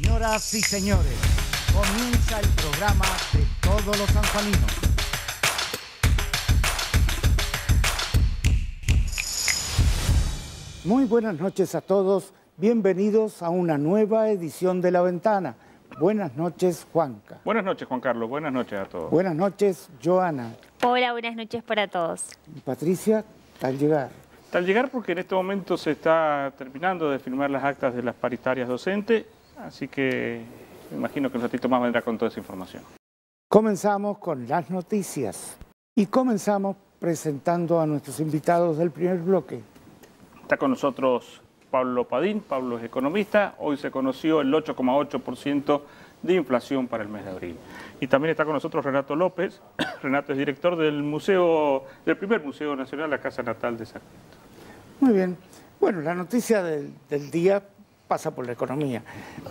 Señoras y señores, comienza el programa de todos los sanjuaninos. Muy buenas noches a todos, bienvenidos a una nueva edición de La Ventana. Buenas noches, Juanca. Buenas noches, Juan Carlos, buenas noches a todos. Buenas noches, Joana. Hola, buenas noches para todos. Y Patricia, al llegar. Al llegar, porque en este momento se está terminando de firmar las actas de las paritarias docentes, así que me imagino que un ratito más vendrá con toda esa información. Comenzamos con las noticias y comenzamos presentando a nuestros invitados del primer bloque. Está con nosotros Pablo Padín, Pablo es economista, hoy se conoció el 8,8% de inflación para el mes de abril. Y también está con nosotros Renato López, Renato es director del primer Museo Nacional, la Casa Natal de Sacramento. Muy bien. Bueno, la noticia del día pasa por la economía.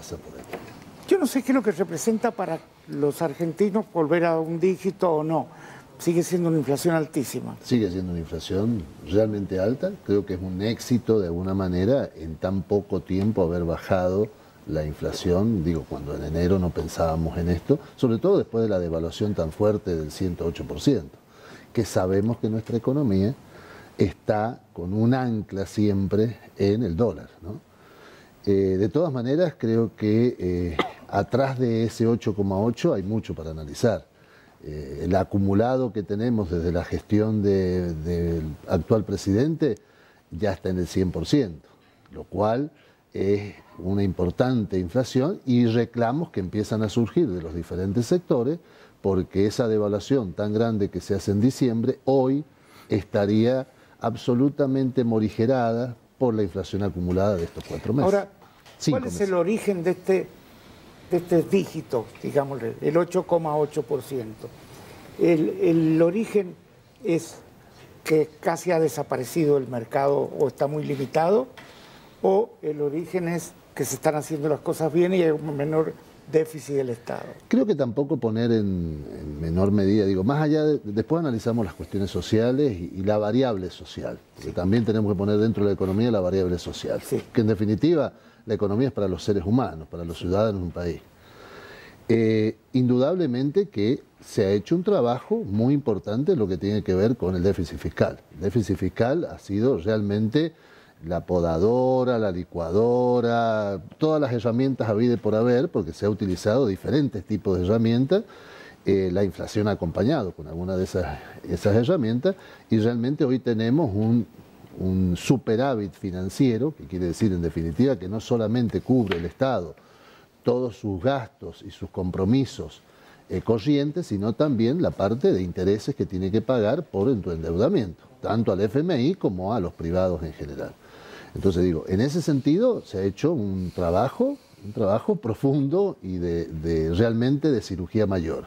Yo no sé qué es lo que representa para los argentinos volver a un dígito o no. Sigue siendo una inflación altísima. Sigue siendo una inflación realmente alta. Creo que es un éxito de alguna manera en tan poco tiempo haber bajado la inflación. Digo, cuando en enero no pensábamos en esto, sobre todo después de la devaluación tan fuerte del 108%, que sabemos que nuestra economía está con un ancla siempre en el dólar, ¿no? De todas maneras, creo que atrás de ese 8,8 hay mucho para analizar. El acumulado que tenemos desde la gestión del actual presidente ya está en el 100%, lo cual es una importante inflación y reclamos que empiezan a surgir de los diferentes sectores porque esa devaluación tan grande que se hace en diciembre hoy estaría absolutamente morigerada por la inflación acumulada de estos 4 meses. Ahora, ¿cuál es el origen de este dígito, digámosle, el 8,8%? El origen es que casi ha desaparecido el mercado o está muy limitado, o el origen es que se están haciendo las cosas bien y hay un menor déficit del Estado. Creo que tampoco poner en menor medida, digo, más allá después analizamos las cuestiones sociales y la variable social, porque también tenemos que poner dentro de la economía la variable social, que en definitiva la economía es para los seres humanos, para los ciudadanos de un país. Indudablemente que se ha hecho un trabajo muy importante en lo que tiene que ver con el déficit fiscal. El déficit fiscal ha sido realmente la podadora, la licuadora, todas las herramientas habidas por haber, porque se ha utilizado diferentes tipos de herramientas, la inflación ha acompañado con alguna de esas herramientas, y realmente hoy tenemos un superávit financiero, que quiere decir en definitiva que no solamente cubre el Estado todos sus gastos y sus compromisos corrientes, sino también la parte de intereses que tiene que pagar por tu endeudamiento, tanto al FMI como a los privados en general. Entonces digo, en ese sentido se ha hecho un trabajo profundo y realmente de cirugía mayor.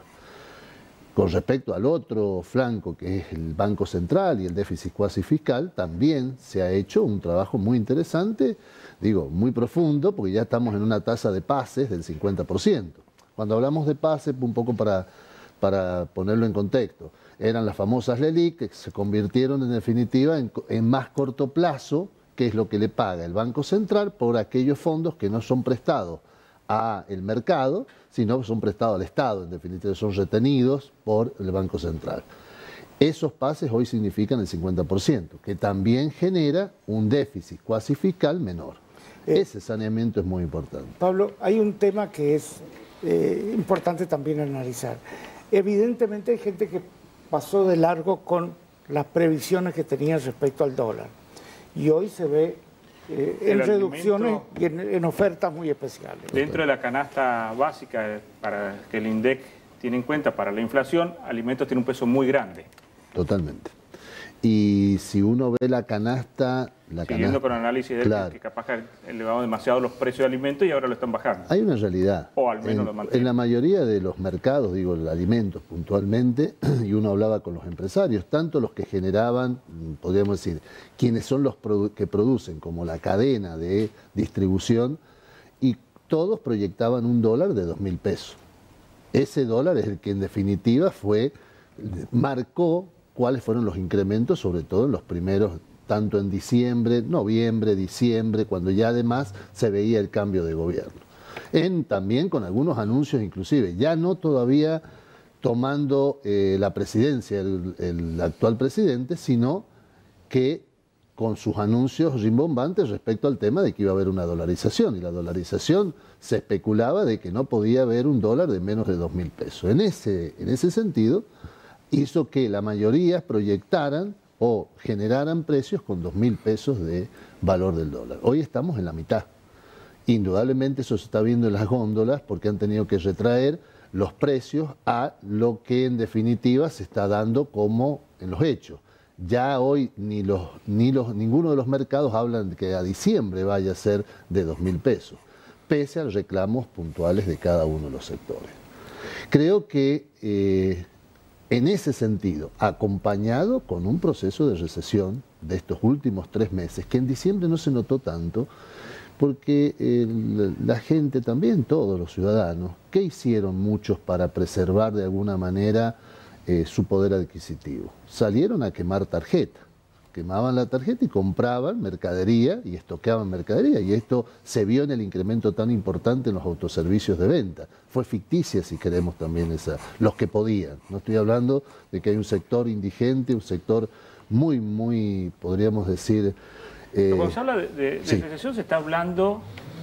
Con respecto al otro flanco, que es el Banco Central y el déficit cuasi fiscal, también se ha hecho un trabajo muy interesante, digo, muy profundo, porque ya estamos en una tasa de pases del 50%. Cuando hablamos de pases, un poco para ponerlo en contexto, eran las famosas LELIQ que se convirtieron en definitiva en más corto plazo, que es lo que le paga el Banco Central por aquellos fondos que no son prestados al mercado, sino que son prestados al Estado, en definitiva son retenidos por el Banco Central. Esos pases hoy significan el 50%, que también genera un déficit cuasi fiscal menor. Ese saneamiento es muy importante. Pablo, hay un tema que es importante también analizar. Evidentemente hay gente que pasó de largo con las previsiones que tenía respecto al dólar y hoy se ve en reducciones y en ofertas muy especiales. Dentro de la canasta básica para que el INDEC tiene en cuenta para la inflación, alimentos tiene un peso muy grande. Totalmente. Y si uno ve la canasta... Siguiendo con el análisis de claro, que capaz que elevamos demasiado los precios de alimentos y ahora lo están bajando. Hay una realidad. O al menos lo mantienen. En la mayoría de los mercados, digo, de alimentos puntualmente, y uno hablaba con los empresarios, tanto los que generaban, podríamos decir, quienes son los que producen, como la cadena de distribución, y todos proyectaban un dólar de 2.000 pesos. Ese dólar es el que en definitiva marcó cuáles fueron los incrementos, sobre todo en los primeros, tanto en diciembre, noviembre, diciembre, cuando ya además se veía el cambio de gobierno. También con algunos anuncios inclusive, ya no todavía tomando la presidencia el actual presidente, sino que con sus anuncios rimbombantes respecto al tema de que iba a haber una dolarización, y la dolarización se especulaba de que no podía haber un dólar de menos de 2.000 pesos. En ese sentido, hizo que la mayoría proyectaran o generaran precios con 2.000 pesos de valor del dólar. Hoy estamos en la mitad. Indudablemente eso se está viendo en las góndolas porque han tenido que retraer los precios a lo que en definitiva se está dando como en los hechos. Ya hoy ninguno de los mercados hablan de que a diciembre vaya a ser de 2.000 pesos, pese a reclamos puntuales de cada uno de los sectores. Creo que en ese sentido, acompañado con un proceso de recesión de estos últimos 3 meses, que en diciembre no se notó tanto, porque la gente también, todos los ciudadanos, ¿qué hicieron muchos para preservar de alguna manera su poder adquisitivo? Salieron a quemar tarjeta, quemaban la tarjeta y compraban mercadería y estoqueaban mercadería, y esto se vio en el incremento tan importante en los autoservicios de venta. Fue ficticia, si queremos, también los que podían. No estoy hablando de que hay un sector indigente, un sector muy, podríamos decir... Pero cuando se habla de recesión se está hablando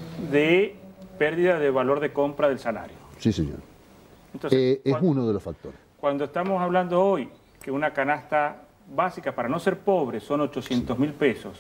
de pérdida de valor de compra del salario. Sí, señor. Entonces, es uno de los factores. Cuando estamos hablando hoy que una canasta básica para no ser pobre son 800.000 pesos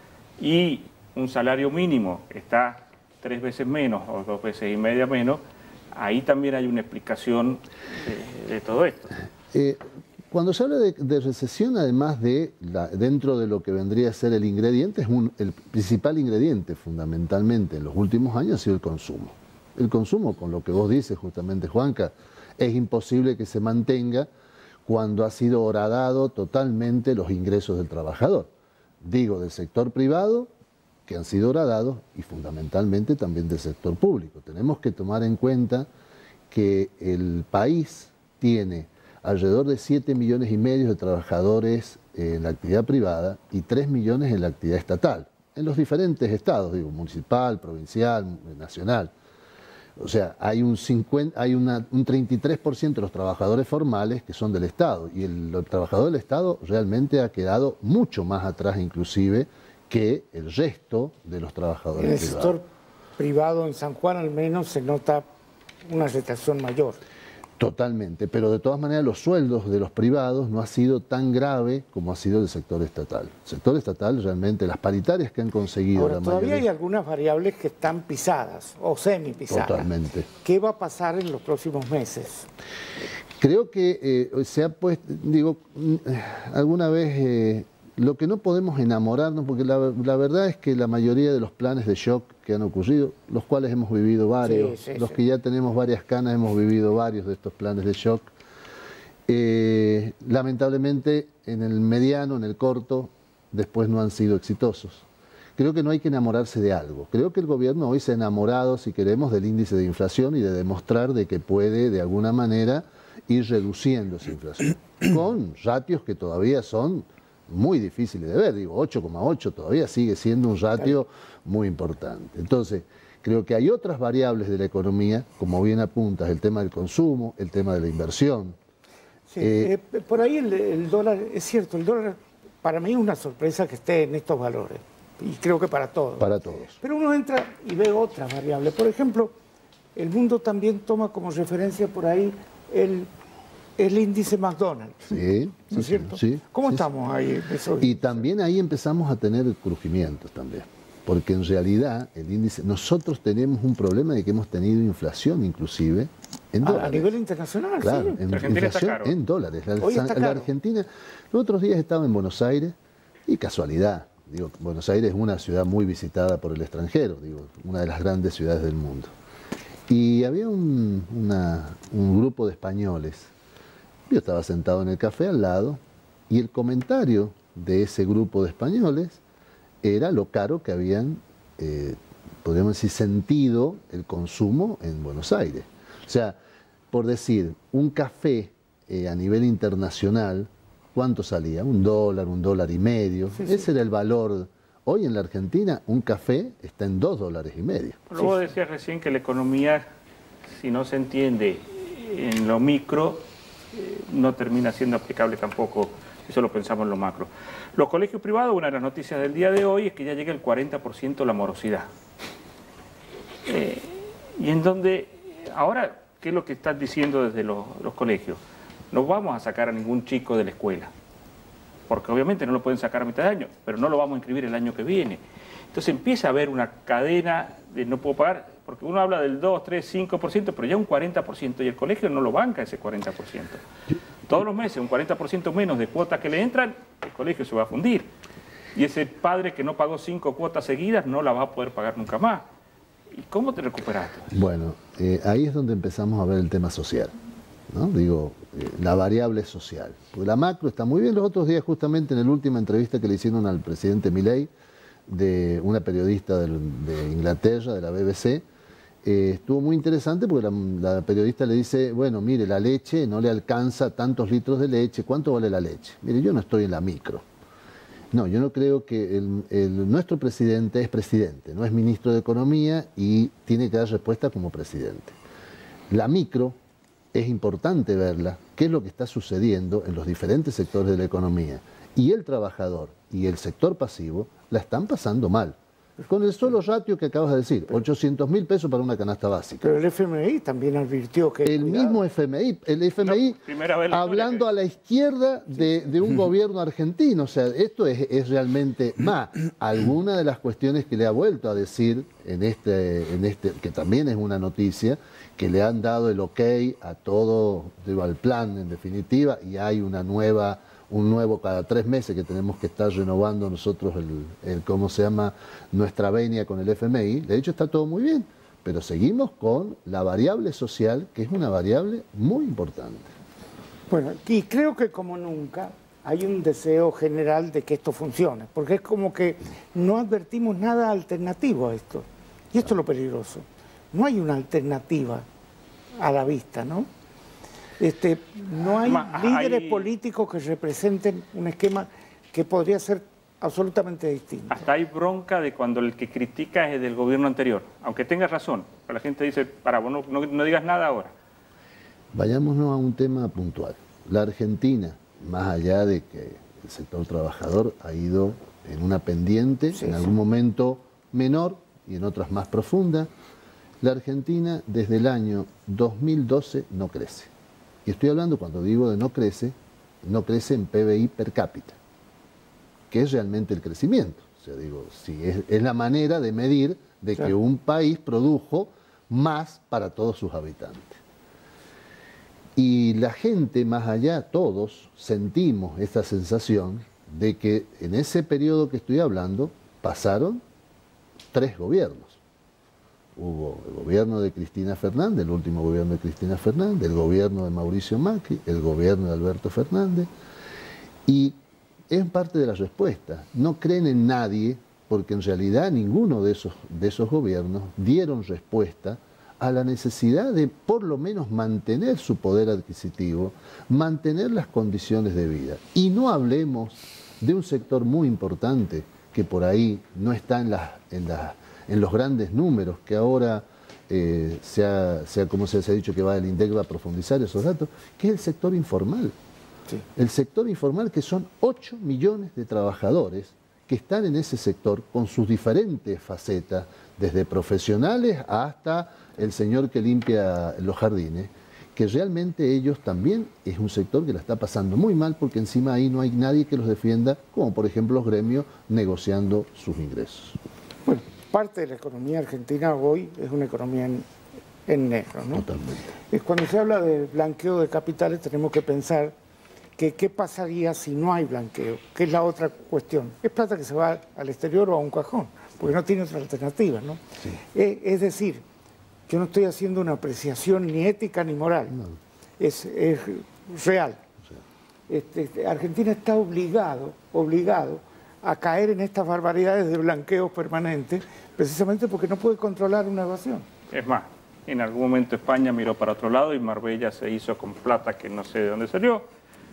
y un salario mínimo está 3 veces menos o 2 veces y media menos, ahí también hay una explicación de todo esto. Cuando se habla de recesión, además dentro de lo que vendría a ser el ingrediente, el principal ingrediente fundamentalmente en los últimos años ha sido el consumo. El consumo, con lo que vos dices justamente, Juanca, es imposible que se mantenga cuando ha sido horadado totalmente los ingresos del trabajador. Digo, del sector privado, que han sido horadados, y fundamentalmente también del sector público. Tenemos que tomar en cuenta que el país tiene alrededor de 7,5 millones de trabajadores en la actividad privada y 3 millones en la actividad estatal, en los diferentes estados, digo, municipal, provincial, nacional. O sea, hay un 33% de los trabajadores formales que son del Estado, y el trabajador del Estado realmente ha quedado mucho más atrás inclusive que el resto de los trabajadores privados. En el sector privado en San Juan al menos se nota una retracción mayor. Totalmente, pero de todas maneras los sueldos de los privados no ha sido tan grave como ha sido el sector estatal. El sector estatal realmente, las paritarias que han conseguido... Ahora, todavía hay algunas variables que están pisadas o semi-pisadas. Totalmente. ¿Qué va a pasar en los próximos meses? Creo que se ha puesto, digo, alguna vez... lo que no podemos enamorarnos, porque la verdad es que la mayoría de los planes de shock que han ocurrido, los cuales hemos vivido varios, los que ya tenemos varias canas hemos vivido varios de estos planes de shock, lamentablemente en el mediano, en el corto, después no han sido exitosos. Creo que no hay que enamorarse de algo. Creo que el gobierno hoy se ha enamorado, si queremos, del índice de inflación y de demostrar de que puede, de alguna manera, ir reduciendo esa inflación, con ratios que todavía son muy difíciles de ver, digo, 8,8 todavía sigue siendo un ratio muy importante. Entonces, creo que hay otras variables de la economía, como bien apuntas, el tema del consumo, el tema de la inversión. Sí, por ahí el dólar, es cierto, el dólar para mí es una sorpresa que esté en estos valores, y creo que para todos. Para todos. Pero uno entra y ve otras variables. Por ejemplo, el mundo también toma como referencia por ahí el índice McDonald's, sí, ¿no es cierto? Sí, ¿Cómo sí, estamos ahí? Y también ahí empezamos a tener crujimientos también, porque en realidad el índice, nosotros tenemos un problema de que hemos tenido inflación inclusive en dólares. A nivel internacional, claro, sí. Inflación en dólares. La Argentina, los otros días estaba en Buenos Aires, y casualidad, digo, Buenos Aires es una ciudad muy visitada por el extranjero, digo, una de las grandes ciudades del mundo. Y había un grupo de españoles. Yo estaba sentado en el café al lado y el comentario de ese grupo de españoles era lo caro que habían, podríamos decir, sentido el consumo en Buenos Aires. O sea, por decir, un café a nivel internacional, ¿cuánto salía? $1, $1,50. Sí, Ese era el valor Hoy en la Argentina un café está en $2,50. Pero vos decías recién que la economía, si no se entiende en lo micro, no termina siendo aplicable tampoco, si solo pensamos en lo macro. Los colegios privados, una de las noticias del día de hoy es que ya llega el 40% la morosidad. Y en donde, ahora, ¿qué es lo que están diciendo desde los colegios? No vamos a sacar a ningún chico de la escuela, porque obviamente no lo pueden sacar a mitad de año, pero no lo vamos a inscribir el año que viene. Entonces empieza a haber una cadena de no puedo pagar, porque uno habla del 2, 3, 5%, pero ya un 40%, y el colegio no lo banca ese 40%. Todos los meses, un 40% menos de cuotas que le entran, el colegio se va a fundir. Y ese padre que no pagó 5 cuotas seguidas no la va a poder pagar nunca más. ¿Y cómo te recuperaste? Bueno, ahí es donde empezamos a ver el tema social, ¿no? Digo, la variable social. Porque la macro está muy bien. Los otros días, justamente en la última entrevista que le hicieron al presidente Milei, de una periodista de Inglaterra, de la BBC, estuvo muy interesante porque la periodista le dice, bueno, mire, la leche no le alcanza tantos litros de leche, ¿cuánto vale la leche? Mire, yo no estoy en la micro. No, yo no creo que nuestro presidente es presidente, no es ministro de Economía y tiene que dar respuesta como presidente. La micro es importante verla, qué es lo que está sucediendo en los diferentes sectores de la economía. Y el trabajador y el sector pasivo la están pasando mal. Con el solo ratio que acabas de decir, 800.000 pesos para una canasta básica. Pero el FMI también advirtió que... El mismo FMI, hablando a la izquierda de un gobierno argentino. O sea, esto es realmente más. Alguna de las cuestiones que le ha vuelto a decir en este, que también es una noticia, que le han dado el ok a todo, digo, al plan en definitiva, y hay un nuevo cada 3 meses que tenemos que estar renovando nosotros ¿cómo se llama? Nuestra venia con el FMI. De hecho está todo muy bien, pero seguimos con la variable social, que es una variable muy importante. Bueno, y creo que como nunca hay un deseo general de que esto funcione, porque es como que no advertimos nada alternativo a esto. Y esto es lo peligroso. No hay una alternativa a la vista, ¿no? No hay líderes políticos que representen un esquema que podría ser absolutamente distinto. Hasta hay bronca de cuando el que critica es del gobierno anterior, aunque tengas razón, pero la gente dice, para, vos no digas nada ahora. Vayámonos a un tema puntual. La Argentina, más allá de que el sector trabajador ha ido en una pendiente, en algún momento menor y en otras más profunda, la Argentina desde el año 2012 no crece. Y estoy hablando, cuando digo de no crece en PBI per cápita, que es realmente el crecimiento. O sea, digo, sí, es la manera de medir de que un país produjo más para todos sus habitantes. Y la gente, más allá, todos sentimos esta sensación de que en ese periodo que estoy hablando pasaron 3 gobiernos. Hubo el gobierno de Cristina Fernández, el último gobierno de Cristina Fernández, el gobierno de Mauricio Macri, el gobierno de Alberto Fernández, y es parte de la respuesta. No creen en nadie, porque en realidad ninguno de esos gobiernos dieron respuesta a la necesidad de por lo menos mantener su poder adquisitivo, mantener las condiciones de vida. Y no hablemos de un sector muy importante que por ahí no está en los grandes números, que ahora como se ha dicho que el INDEC va a profundizar esos datos, que es el sector informal. Sí. El sector informal, que son 8 millones de trabajadores que están en ese sector con sus diferentes facetas, desde profesionales hasta el señor que limpia los jardines, que realmente ellos también es un sector que la está pasando muy mal, porque encima ahí no hay nadie que los defienda, como por ejemplo los gremios negociando sus ingresos. Bueno, parte de la economía argentina hoy es una economía en negro, ¿no? Totalmente. Cuando se habla de blanqueo de capitales tenemos que pensar que qué pasaría si no hay blanqueo, que es la otra cuestión. Es plata que se va al exterior o a un cajón, porque no tiene otra alternativa, ¿no? Sí. Es decir, yo no estoy haciendo una apreciación ni ética ni moral, no. Es real. Sí. Argentina está obligado a caer en estas barbaridades de blanqueos permanentes, precisamente porque no puede controlar una evasión. Es más, en algún momento España miró para otro lado y Marbella se hizo con plata que no sé de dónde salió.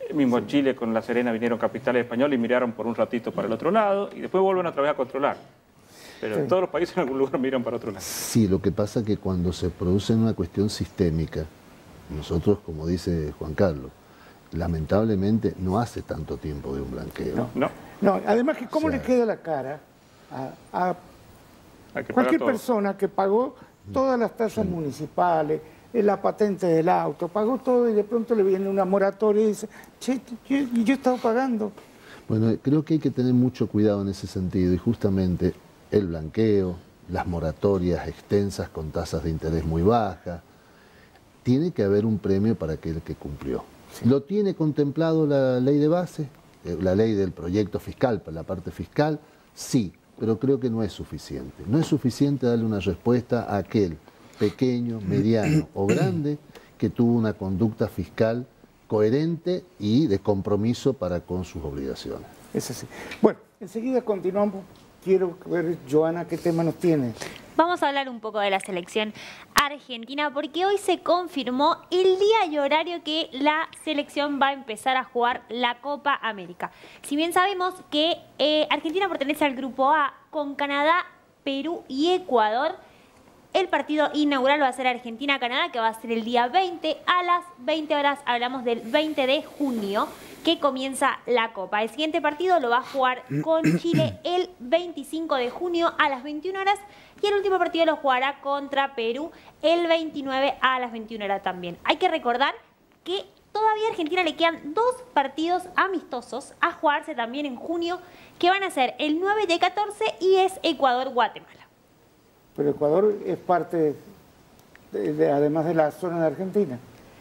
Mismo en Chile con La Serena vinieron capitales españoles y miraron por un ratito para el otro lado y después vuelven otra vez a controlar. Pero en todos los países en algún lugar miran para otro lado. Sí, lo que pasa es que cuando se produce una cuestión sistémica, nosotros, como dice Juan Carlos, lamentablemente no hace tanto tiempo de un blanqueo. No, además que cómo le queda la cara a cualquier persona que pagó todas las tasas municipales, la patente del auto, pagó todo y de pronto le viene una moratoria y dice, che, yo he estado pagando. Bueno, creo que hay que tener mucho cuidado en ese sentido y justamente el blanqueo, las moratorias extensas con tasas de interés muy bajas, tiene que haber un premio para aquel que cumplió. Sí. ¿Lo tiene contemplado la ley de base? La ley del proyecto fiscal, para la parte fiscal, sí, pero creo que no es suficiente. No es suficiente darle una respuesta a aquel pequeño, mediano o grande que tuvo una conducta fiscal coherente y de compromiso para con sus obligaciones. Es así. Bueno, enseguida continuamos. Quiero ver, Joana, qué tema nos tiene. Vamos a hablar un poco de la selección argentina porque hoy se confirmó el día y horario que la selección va a empezar a jugar la Copa América. Si bien sabemos que Argentina pertenece al grupo A con Canadá, Perú y Ecuador, el partido inaugural va a ser Argentina-Canadá, que va a ser el día 20 a las 20 horas. Hablamos del 20 de junio, que comienza la Copa. El siguiente partido lo va a jugar con Chile el 25 de junio a las 21 horas. Y el último partido lo jugará contra Perú el 29 a las 21 horas también. Hay que recordar que todavía a Argentina le quedan 2 partidos amistosos a jugarse también en junio, que van a ser el 9 y el 14 y es Ecuador-Guatemala. Pero Ecuador es parte, además de la zona de Argentina.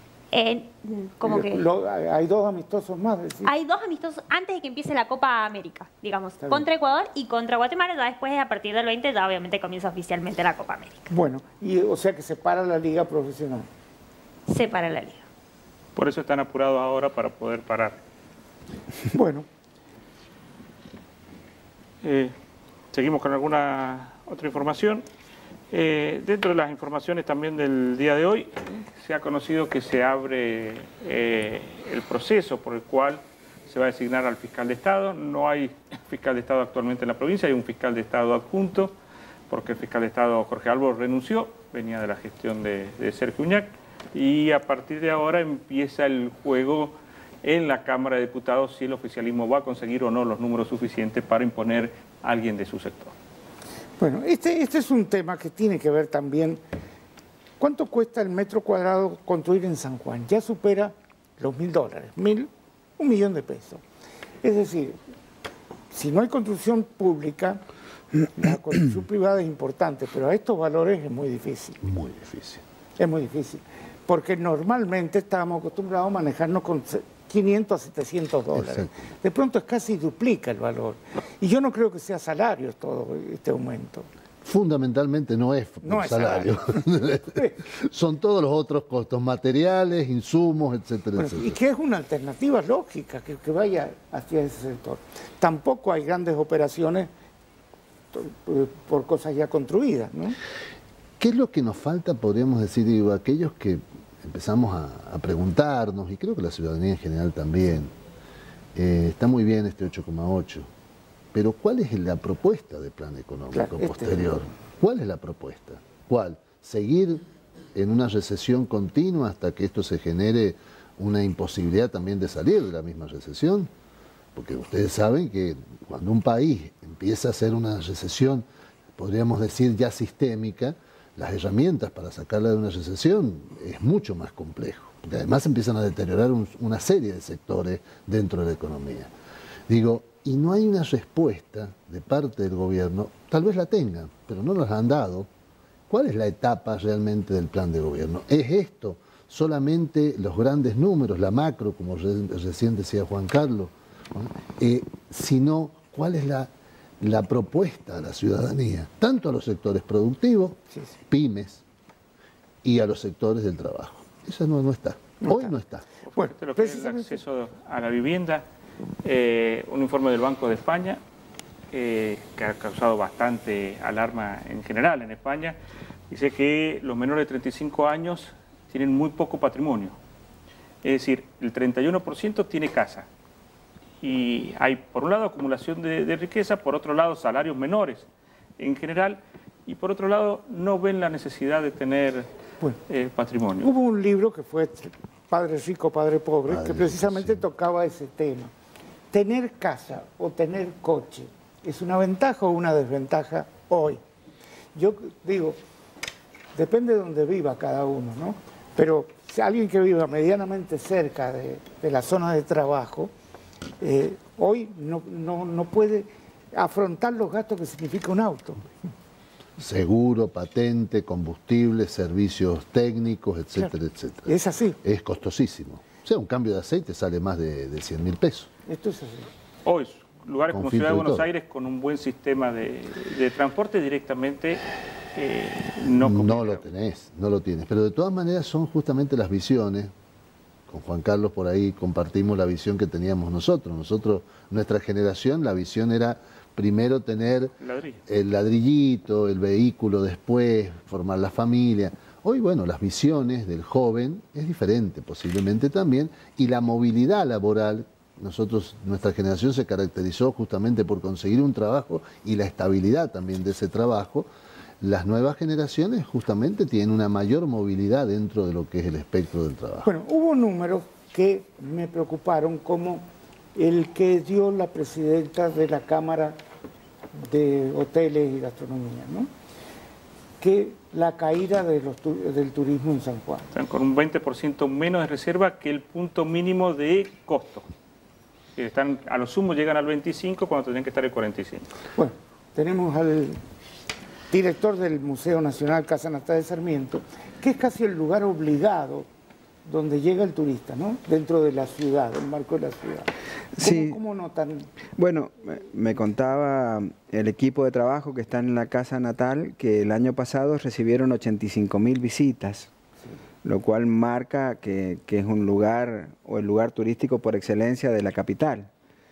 ¿Cómo que? Hay 2 amistosos más. ¿Decir? Hay 2 amistosos antes de que empiece la Copa América, digamos, contra Ecuador y contra Guatemala. Ya después, a partir del 20, ya obviamente comienza oficialmente la Copa América. Bueno, y o sea que se para la liga profesional. Se para la liga. Por eso están apurados ahora para poder parar. Bueno. Seguimos con alguna otra información. Dentro de las informaciones también del día de hoy, se ha conocido que se abre el proceso por el cual se va a designar al fiscal de Estado. No hay fiscal de Estado actualmente en la provincia, hay un fiscal de Estado adjunto, porque el fiscal de Estado Jorge Álvaro renunció, venía de la gestión de Sergio Uñac, y a partir de ahora empieza el juego en la Cámara de Diputados si el oficialismo va a conseguir o no los números suficientes para imponer a alguien de su sector. Bueno, este es un tema que tiene que ver también. ¿Cuánto cuesta el metro cuadrado construir en San Juan? Ya supera los $1.000, $1 millón de pesos. Es decir, si no hay construcción pública, la construcción privada es importante, pero a estos valores es muy difícil. Muy difícil. Es muy difícil, porque normalmente estábamos acostumbrados a manejarnos con $500 a $700. Exacto. De pronto es casi duplica el valor. Y yo no creo que sea salario todo este aumento. Fundamentalmente no es salario. Son todos los otros costos materiales, insumos, etcétera, etcétera. Y que es una alternativa lógica que vaya hacia ese sector. Tampoco hay grandes operaciones por cosas ya construidas, ¿no? ¿Qué es lo que nos falta, podríamos decir, digo, aquellos que empezamos a preguntarnos, y creo que la ciudadanía en general también, está muy bien este 8,8, pero ¿cuál es la propuesta de plan económico posterior? ¿Cuál es la propuesta? ¿Cuál? ¿Seguir en una recesión continua hasta que esto se genere una imposibilidad también de salir de la misma recesión? Porque ustedes saben que cuando un país empieza a hacer una recesión, podríamos decir ya sistémica, las herramientas para sacarla de una recesión es mucho más complejo, porque además empiezan a deteriorar una serie de sectores dentro de la economía. Digo, y no hay una respuesta de parte del gobierno, tal vez la tengan, pero no nos la han dado. ¿Cuál es la etapa realmente del plan de gobierno? ¿Es esto solamente los grandes números, la macro, como recién decía Juan Carlos? Sino, ¿cuál es la propuesta a la ciudadanía, tanto a los sectores productivos, pymes, y a los sectores del trabajo? Eso no está. Hoy no está. Bueno, lo que es el acceso a la vivienda, un informe del Banco de España, que ha causado bastante alarma en general en España, dice que los menores de 35 años tienen muy poco patrimonio. Es decir, el 31% tiene casa. Y hay, por un lado, acumulación de riqueza, por otro lado, salarios menores en general, y por otro lado, no ven la necesidad de tener patrimonio. Hubo un libro que fue Padre Rico, Padre Pobre, que precisamente tocaba ese tema. ¿Tener casa o tener coche es una ventaja o una desventaja hoy? Yo digo, depende de donde viva cada uno, ¿no? Pero si alguien que viva medianamente cerca de la zona de trabajo, hoy no puede afrontar los gastos que significa un auto. Seguro, patente, combustible, servicios técnicos, etcétera, Claro. etcétera. Es así. Es costosísimo. O sea, un cambio de aceite sale más de 100.000 pesos. Esto es así. Hoy, lugares Con como filtro Ciudad de y Buenos todo. Aires, con un buen sistema de transporte, directamente no No lo tenés, no lo tienes. Pero de todas maneras son justamente las visiones. Con Juan Carlos por ahí compartimos la visión que teníamos nosotros. Nuestra generación, la visión era primero tener Ladrillo. el ladrillito, el vehículo después, formar la familia. Hoy, bueno, las visiones del joven es diferente posiblemente también, y la movilidad laboral, nuestra generación se caracterizó justamente por conseguir un trabajo y la estabilidad también de ese trabajo. Las nuevas generaciones justamente tienen una mayor movilidad dentro de lo que es el espectro del trabajo. Bueno, hubo números que me preocuparon, como el que dio la presidenta de la Cámara de Hoteles y Gastronomía, ¿no? Que la caída del turismo en San Juan. Están con un 20% menos de reserva que el punto mínimo de costo. Están, a lo sumo llegan al 25 cuando tendrían que estar el 45. Bueno, tenemos al director del Museo Nacional Casa Natalia de Sarmiento, que es casi el lugar obligado donde llega el turista, ¿no? Dentro de la ciudad, del marco de la ciudad. Sí. ¿Cómo notan? Bueno, me contaba el equipo de trabajo que está en la Casa Natal que el año pasado recibieron 85.000 visitas, lo cual marca que es un lugar, o el lugar turístico por excelencia de la capital.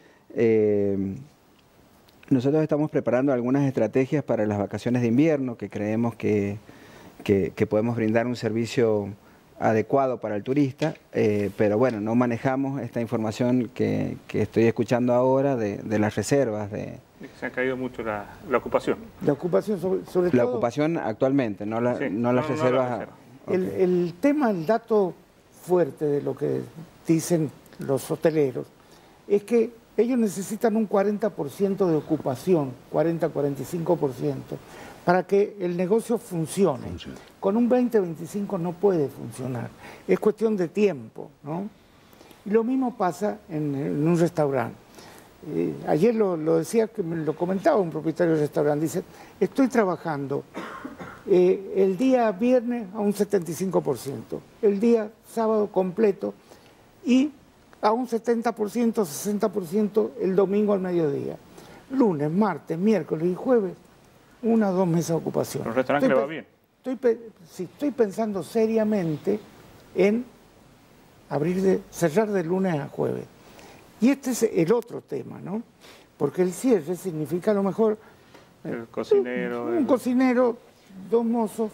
Nosotros estamos preparando algunas estrategias para las vacaciones de invierno, que creemos que podemos brindar un servicio adecuado para el turista, pero bueno, no manejamos esta información que estoy escuchando ahora de las reservas. Se ha caído mucho la ocupación. La ocupación sobre La todo... ocupación actualmente, no las Sí, reservas. la reserva. El tema, el dato fuerte de lo que dicen los hoteleros, es que ellos necesitan un 40% de ocupación, 40-45%, para que el negocio funcione. Con un 20-25 no puede funcionar. Es cuestión de tiempo, ¿no? Y lo mismo pasa en un restaurante. Ayer lo decía, que me lo comentaba un propietario del restaurante. Dice, estoy trabajando el día viernes a un 75%, el día sábado completo y a un 70%, 60% el domingo al mediodía. Lunes, martes, miércoles y jueves, 1 o 2 meses de ocupación. Los restaurantes le va bien. Estoy pensando seriamente en cerrar de lunes a jueves. Y este es el otro tema, ¿no? Porque el cierre significa a lo mejor El cocinero. un cocinero, 2 mozos,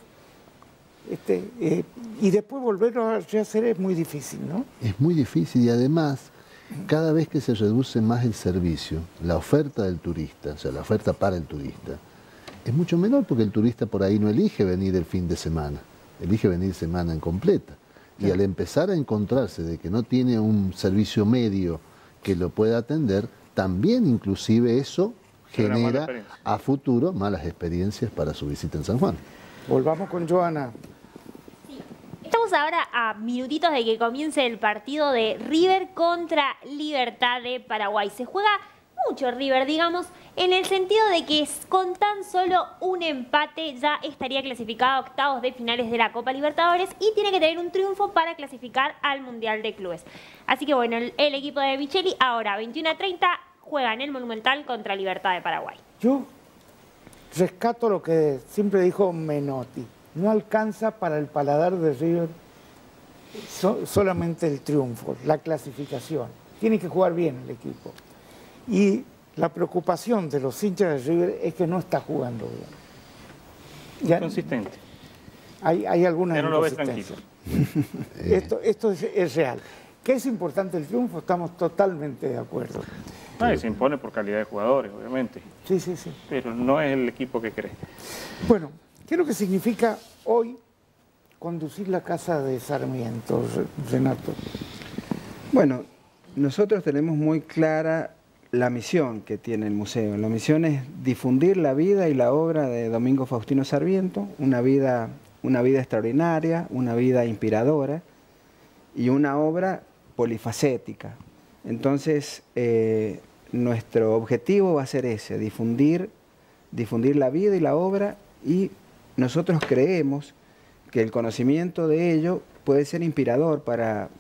y después volverlo a rehacer es muy difícil, ¿no? Es muy difícil, y además, cada vez que se reduce más el servicio, la oferta del turista, o sea, la oferta para el turista, es mucho menor, porque el turista por ahí no elige venir el fin de semana, elige venir semana en completa. Y al empezar a encontrarse de que no tiene un servicio medio que lo pueda atender, también inclusive eso Una mala genera experiencia. a futuro malas experiencias para su visita en San Juan. Volvamos con Joana. Estamos ahora a minutitos de que comience el partido de River contra Libertad de Paraguay. Se juega mucho River, digamos, en el sentido de que con tan solo un empate ya estaría clasificado a octavos de finales de la Copa Libertadores y tiene que tener un triunfo para clasificar al Mundial de Clubes. Así que bueno, el equipo de Micheli ahora 21:30 juega en el Monumental contra Libertad de Paraguay. Yo rescato lo que siempre dijo Menotti. No alcanza para el paladar de River solamente el triunfo, la clasificación. Tiene que jugar bien el equipo. Y la preocupación de los hinchas de River es que no está jugando bien. Consistente. Hay algunas Ya no lo ves inconsistencias. Esto es real. Que es importante el triunfo, estamos totalmente de acuerdo. Y se impone por calidad de jugadores, obviamente. Sí, sí, sí. Pero no es el equipo que cree. Bueno, ¿qué es lo que significa hoy conducir la casa de Sarmiento, Renato? Bueno, nosotros tenemos muy clara la misión que tiene el museo. La misión es difundir la vida y la obra de Domingo Faustino Sarmiento, una vida extraordinaria, una vida inspiradora y una obra polifacética. Entonces, nuestro objetivo va a ser ese, difundir la vida y la obra, y nosotros creemos que el conocimiento de ello puede ser inspirador para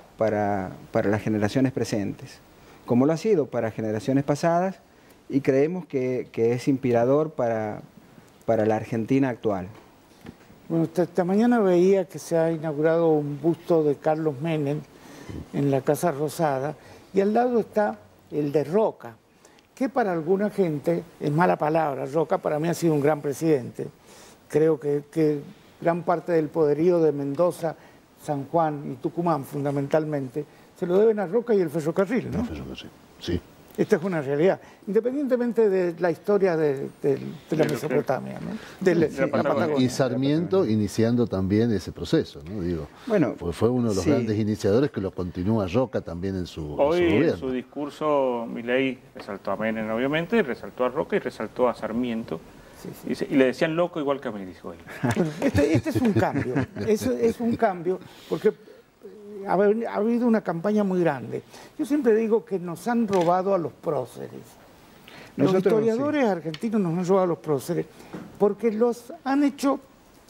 las generaciones presentes, como lo ha sido para generaciones pasadas, y creemos que es inspirador para la Argentina actual. Bueno, esta mañana veía que se ha inaugurado un busto de Carlos Menem en la Casa Rosada, y al lado está el de Roca, que para alguna gente es mala palabra. Roca para mí ha sido un gran presidente. Creo que gran parte del poderío de Mendoza, San Juan y Tucumán fundamentalmente se lo deben a Roca y el ferrocarril, ¿no? El ferrocarril, sí. Esta es una realidad, independientemente de la historia de la Mesopotamia, ¿no? De la Patagonia. Y Sarmiento iniciando también ese proceso, ¿no? Digo, bueno, fue uno de los grandes iniciadores, que lo continúa Roca también en su gobierno. En su discurso, Milei resaltó a Menem, obviamente, resaltó a Roca y resaltó a Sarmiento. Sí, sí. Y le decían loco igual que a mí, dijo él. Bueno, este es un cambio, es un cambio, porque ha habido una campaña muy grande. Yo siempre digo que nos han robado a los próceres. Los historiadores argentinos nos han robado a los próceres porque los han hecho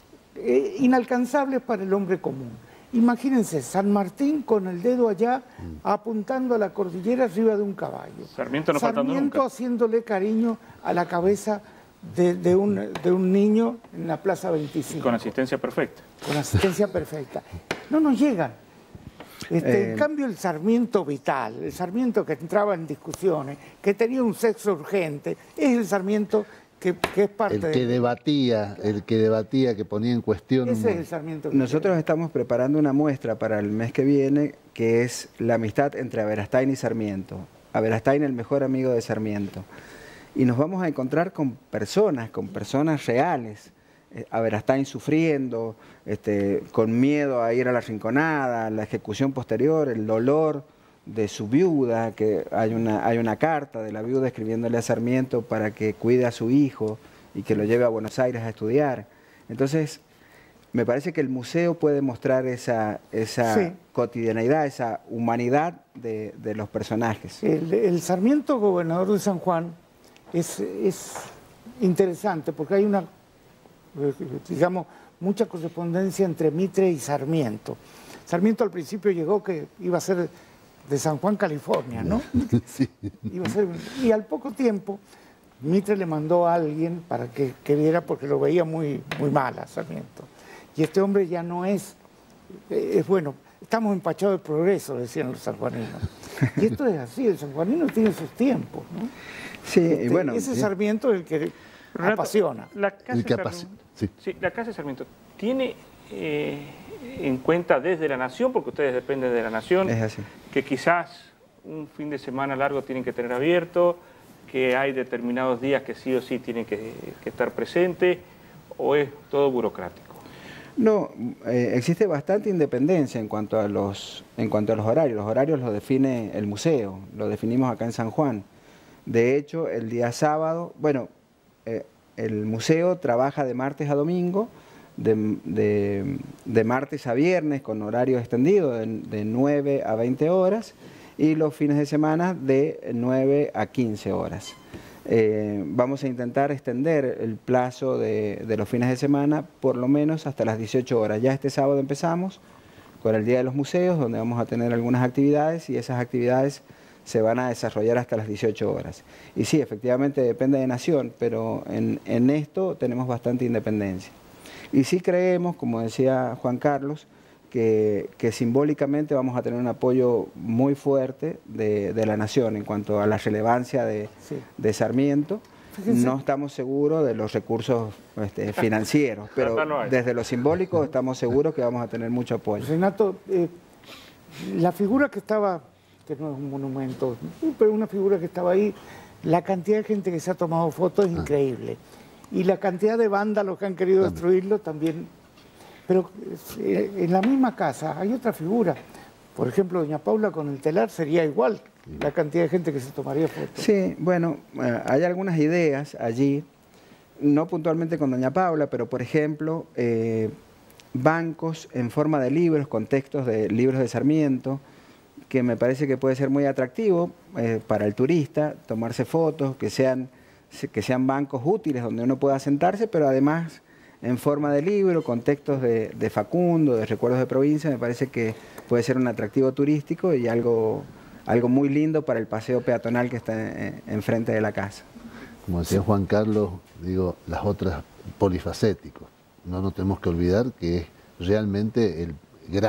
inalcanzables para el hombre común. Imagínense, San Martín con el dedo allá apuntando a la cordillera arriba de un caballo. Sarmiento no faltando nunca. Haciéndole cariño a la cabeza de un niño en la Plaza 25. Con asistencia perfecta. Con asistencia perfecta. No nos llegan. En cambio, el Sarmiento vital, el Sarmiento que entraba en discusiones, que tenía un sexo urgente, es el Sarmiento que es parte el que debatía, que ponía en cuestión. Ese es el Sarmiento. Nosotros estamos preparando una muestra para el mes que viene, que es la amistad entre Aberastain y Sarmiento. Aberastain, el mejor amigo de Sarmiento. Y nos vamos a encontrar con personas reales. Aberastain sufriendo, con miedo a ir a la Rinconada, la ejecución posterior, el dolor de su viuda, que hay una carta de la viuda escribiéndole a Sarmiento para que cuide a su hijo y que lo lleve a Buenos Aires a estudiar. Entonces, me parece que el museo puede mostrar esa cotidianeidad, esa humanidad de los personajes. El Sarmiento gobernador de San Juan es interesante porque hay digamos, mucha correspondencia entre Mitre y Sarmiento. Sarmiento al principio llegó que iba a ser de San Juan, California, ¿no? Sí. Y al poco tiempo Mitre le mandó a alguien para que viera, porque lo veía muy mal a Sarmiento. Y este hombre ya no es bueno, estamos empachados de progreso, decían los sanjuaninos. Y esto es así, el sanjuanino tiene sus tiempos, ¿no? Sí, y bueno. Ese Sarmiento es el que apasiona. La Casa de Sarmiento tiene en cuenta desde la Nación, porque ustedes dependen de la Nación, es así, que quizás un fin de semana largo tienen que tener abierto, que hay determinados días que sí o sí tienen que estar presentes, o es todo burocrático. No, existe bastante independencia en cuanto a los horarios. Los horarios los define el museo, lo definimos acá en San Juan. De hecho, el día sábado, bueno, el museo trabaja de martes a domingo, de martes a viernes con horario extendido de 9 a 20 horas y los fines de semana de 9 a 15 horas. Vamos a intentar extender el plazo de los fines de semana por lo menos hasta las 18 horas. Ya este sábado empezamos con el Día de los Museos, donde vamos a tener algunas actividades y esas actividades se van a desarrollar hasta las 18 horas. Y sí, efectivamente depende de Nación, pero en esto tenemos bastante independencia. Y sí creemos, como decía Juan Carlos, que simbólicamente vamos a tener un apoyo muy fuerte de la Nación en cuanto a la relevancia de Sarmiento. Fíjense. No estamos seguros de los recursos financieros, pero desde lo simbólico estamos seguros que vamos a tener mucho apoyo. Renato, la figura que estaba, que no es un monumento, pero una figura que estaba ahí, la cantidad de gente que se ha tomado fotos es increíble. Y la cantidad de vándalos que han querido destruirlo también. Pero en la misma casa hay otra figura. Por ejemplo, doña Paula con el telar sería igual la cantidad de gente que se tomaría fotos. Sí, bueno, hay algunas ideas allí, no puntualmente con doña Paula, pero por ejemplo, bancos en forma de libros, con textos de libros de Sarmiento, que me parece que puede ser muy atractivo para el turista, tomarse fotos, que sean bancos útiles donde uno pueda sentarse, pero además en forma de libro, con textos de Facundo, de recuerdos de provincia, me parece que puede ser un atractivo turístico y algo muy lindo para el paseo peatonal que está enfrente de la casa. Como decía Juan Carlos, digo, las otras polifacéticos. No nos tenemos que olvidar que es realmente el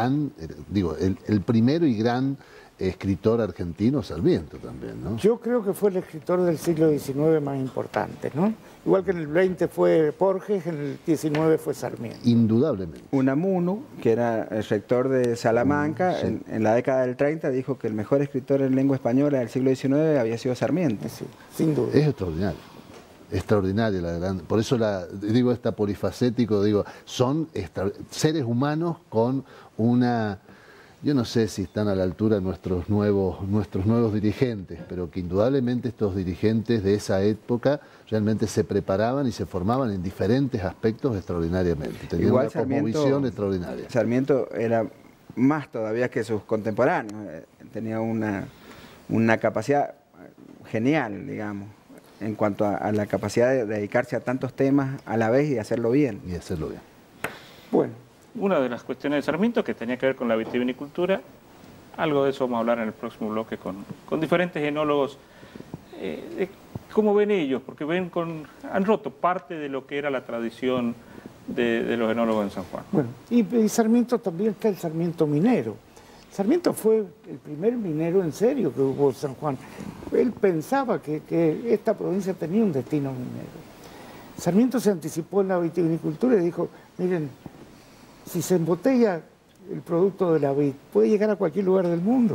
primero y gran escritor argentino, Sarmiento también, ¿no? Yo creo que fue el escritor del siglo XIX más importante, ¿no? Igual que en el XX fue Borges, en el XIX fue Sarmiento. Indudablemente. Unamuno, que era el rector de Salamanca, sí, en la década del 30 dijo que el mejor escritor en lengua española del siglo XIX había sido Sarmiento. Sí, sin duda. Es extraordinario. Extraordinaria la gran, por eso digo esta polifacético, digo, son seres humanos con una, yo no sé si están a la altura de nuestros nuevos dirigentes, pero que indudablemente estos dirigentes de esa época realmente se preparaban y se formaban en diferentes aspectos extraordinariamente, tenían una cosmovisión extraordinaria. Sarmiento era más todavía que sus contemporáneos, tenía una capacidad genial, digamos, en cuanto a la capacidad de dedicarse a tantos temas a la vez y hacerlo bien. Y hacerlo bien. Bueno. Una de las cuestiones de Sarmiento que tenía que ver con la vitivinicultura, algo de eso vamos a hablar en el próximo bloque con diferentes enólogos, de cómo ven ellos, porque han roto parte de lo que era la tradición de los enólogos en San Juan. Bueno, y Sarmiento también está el Sarmiento minero. Sarmiento fue el primer minero en serio que hubo en San Juan. Él pensaba que esta provincia tenía un destino minero. Sarmiento se anticipó en la vitivinicultura y dijo, miren, si se embotella el producto de la vid, puede llegar a cualquier lugar del mundo.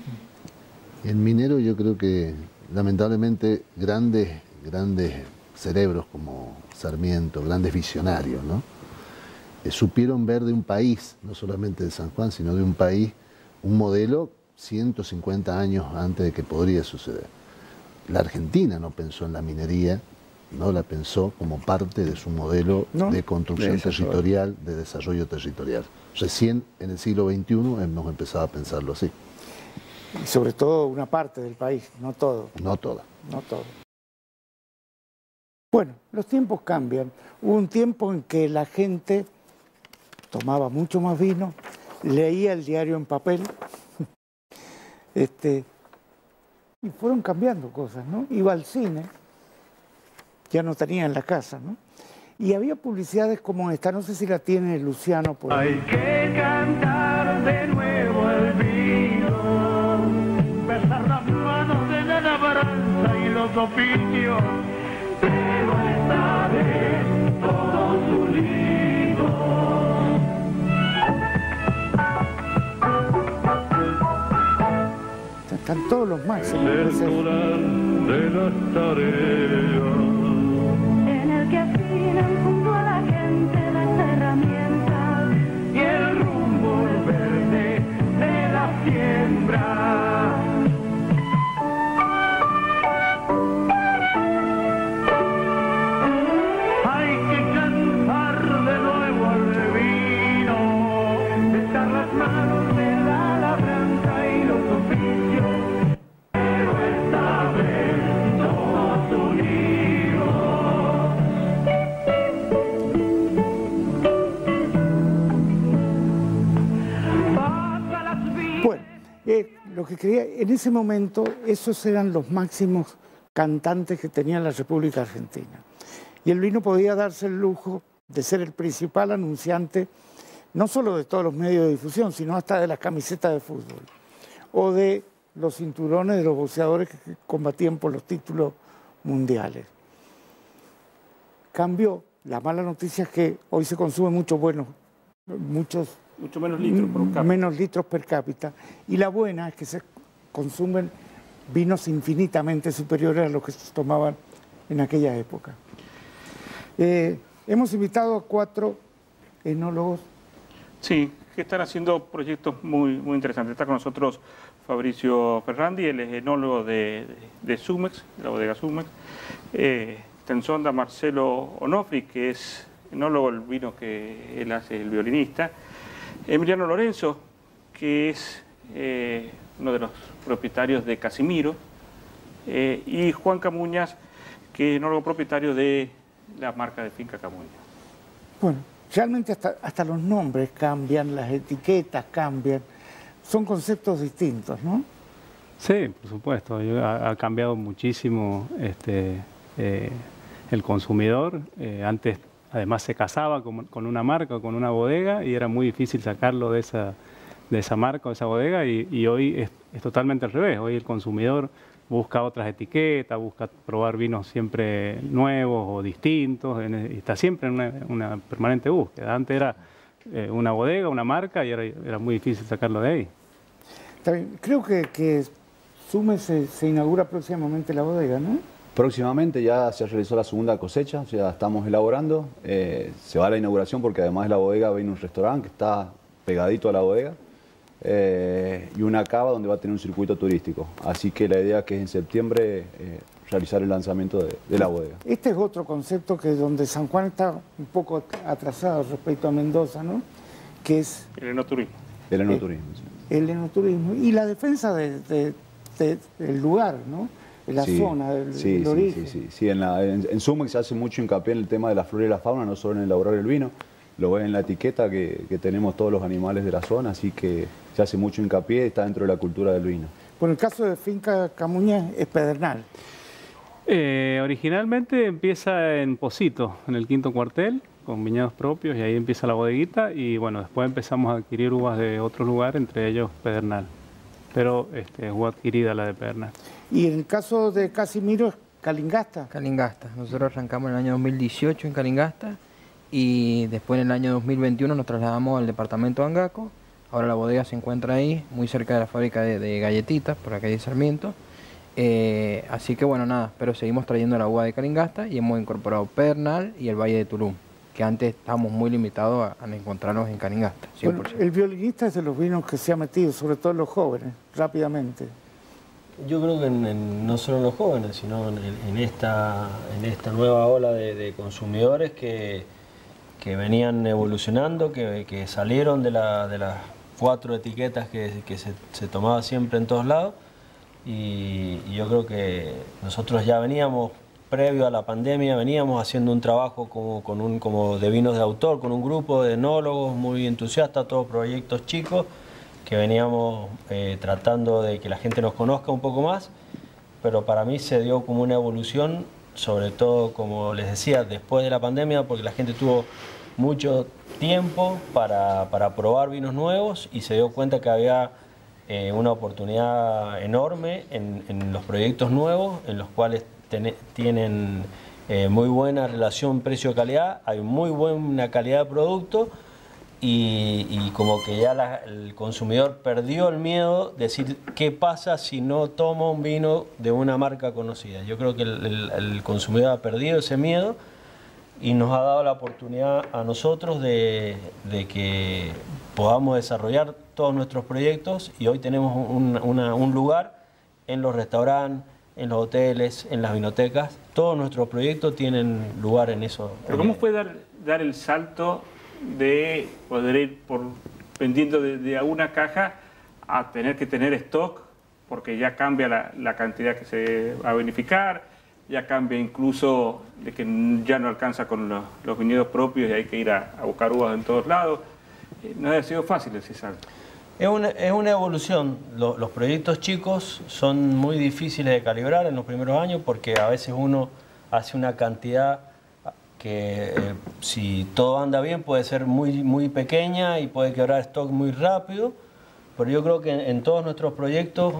El minero, yo creo que lamentablemente grandes cerebros como Sarmiento, grandes visionarios, ¿no? Supieron ver de un país, no solamente de San Juan, sino de un país, un modelo 150 años antes de que podría suceder. La Argentina no pensó en la minería, no la pensó como parte de su modelo de construcción territorial, de desarrollo territorial. Recién en el siglo XXI hemos empezado a pensarlo así. Y sobre todo una parte del país, no todo. No toda. No todo. Bueno, los tiempos cambian. Hubo un tiempo en que la gente tomaba mucho más vino, leía el diario en papel, y fueron cambiando cosas, ¿no? Iba al cine, ya no tenía en la casa, ¿no? Y había publicidades como esta, no sé si la tiene Luciano por ahí. Hay que cantar de nuevo el vino, besar las manos de la labranza y los oficios, pero esta vez todo su libro. Están todos los máximos. El mural de las tareas, en el que afinan junto a la gente las herramientas y el rumbo verde de la siembra. Hay que cantar de nuevo el vino, besar las manos de la labranza y los oficios, pero esta vez todos unidos. Bueno, lo que quería, en ese momento, esos eran los máximos cantantes que tenía la República Argentina. Y el vino podía darse el lujo de ser el principal anunciante, no solo de todos los medios de difusión, sino hasta de las camisetas de fútbol, o de los cinturones de los boxeadores que combatían por los títulos mundiales. Cambió. La mala noticia es que hoy se consumen muchos Mucho menos litros por cápita. Menos litros per cápita. Y la buena es que se consumen vinos infinitamente superiores a los que se tomaban en aquella época. Hemos invitado a 4 enólogos. Sí, que están haciendo proyectos muy interesantes. Está con nosotros Fabricio Ferrandi, él es enólogo de Sumex, de la bodega Sumex. Está en sonda Marcelo Onofri, que es enólogo del vino que él hace, el violinista. Emiliano Lorenzo, que es uno de los propietarios de Casimiro. Y Juan Camuñas, que es enólogo propietario de la marca de finca Camuñas. Bueno, realmente hasta los nombres cambian, las etiquetas cambian. Son conceptos distintos, ¿no? Sí, por supuesto. Ha cambiado muchísimo el consumidor. Antes, además, se casaba con una marca o con una bodega y era muy difícil sacarlo de esa marca o de esa bodega. Y hoy es totalmente al revés. Hoy el consumidor busca otras etiquetas, busca probar vinos siempre nuevos o distintos. Y está siempre en una permanente búsqueda. Antes era una bodega, una marca, y ahora era muy difícil sacarlo de ahí. También, creo que Sumex se inaugura próximamente la bodega, ¿no? Próximamente ya se realizó la segunda cosecha, ya estamos elaborando. Se va a la inauguración porque además de la bodega viene un restaurante que está pegadito a la bodega y una cava donde va a tener un circuito turístico. Así que la idea es que en septiembre realizar el lanzamiento de la bodega. Este es otro concepto que donde San Juan está un poco atrasado respecto a Mendoza, ¿no? Que es El enoturismo. El enoturismo. Sí. El enoturismo y la defensa del lugar, ¿no? De la zona, del origen. Sí. En Sumex se hace mucho hincapié en el tema de la flora y la fauna, no solo en elaborar el vino. Lo ven en la etiqueta que tenemos todos los animales de la zona, así que se hace mucho hincapié y está dentro de la cultura del vino. Bueno, el caso de Finca Camuñas es pedernal. Originalmente empieza en Pocito, en el 5º cuartel, con viñedos propios, y ahí empieza la bodeguita, y bueno, después empezamos a adquirir uvas de otros lugares, entre ellos Pedernal, pero uva adquirida la de Pedernal. Y en el caso de Casimiro es Calingasta. Calingasta. Nosotros arrancamos en el año 2018 en Calingasta y después en el año 2021 nos trasladamos al departamento de Angaco. Ahora la bodega se encuentra ahí, muy cerca de la fábrica de galletitas, por la calle Sarmiento. Así que bueno, nada, pero seguimos trayendo la uva de Calingasta y hemos incorporado Pedernal y el Valle de Tulum, que antes estábamos muy limitados a encontrarnos en Calingasta, 100%. Bueno, el violinista es de los vinos que se ha metido, sobre todo en los jóvenes, rápidamente. Yo creo que no solo en los jóvenes, sino en esta nueva ola de consumidores que venían evolucionando, que salieron de las 4 etiquetas que se tomaba siempre en todos lados. Y yo creo que nosotros ya veníamos, previo a la pandemia, veníamos haciendo un trabajo como de vinos de autor, con un grupo de enólogos muy entusiastas, todos proyectos chicos, que veníamos tratando de que la gente nos conozca un poco más, pero para mí se dio como una evolución, sobre todo, como les decía, después de la pandemia, porque la gente tuvo mucho tiempo para probar vinos nuevos y se dio cuenta que había una oportunidad enorme en los proyectos nuevos, en los cuales tienen muy buena relación precio-calidad, hay muy buena calidad de producto y como que ya el consumidor perdió el miedo de decir qué pasa si no tomo un vino de una marca conocida. Yo creo que el consumidor ha perdido ese miedo y nos ha dado la oportunidad a nosotros de que podamos desarrollar todos nuestros proyectos y hoy tenemos un lugar en los restaurantes, en los hoteles, en las vinotecas. Todos nuestros proyectos tienen lugar en eso. Pero ¿cómo fue dar el salto de poder ir vendiendo de una caja a tener que tener stock? Porque ya cambia la cantidad que se va a vinificar, ya cambia incluso de que ya no alcanza con los viñedos propios y hay que ir a buscar uvas en todos lados. No ha sido fácil ese salto. Es una evolución. Los proyectos chicos son muy difíciles de calibrar en los primeros años porque a veces uno hace una cantidad que si todo anda bien puede ser muy pequeña y puede quebrar stock muy rápido, pero yo creo que en todos nuestros proyectos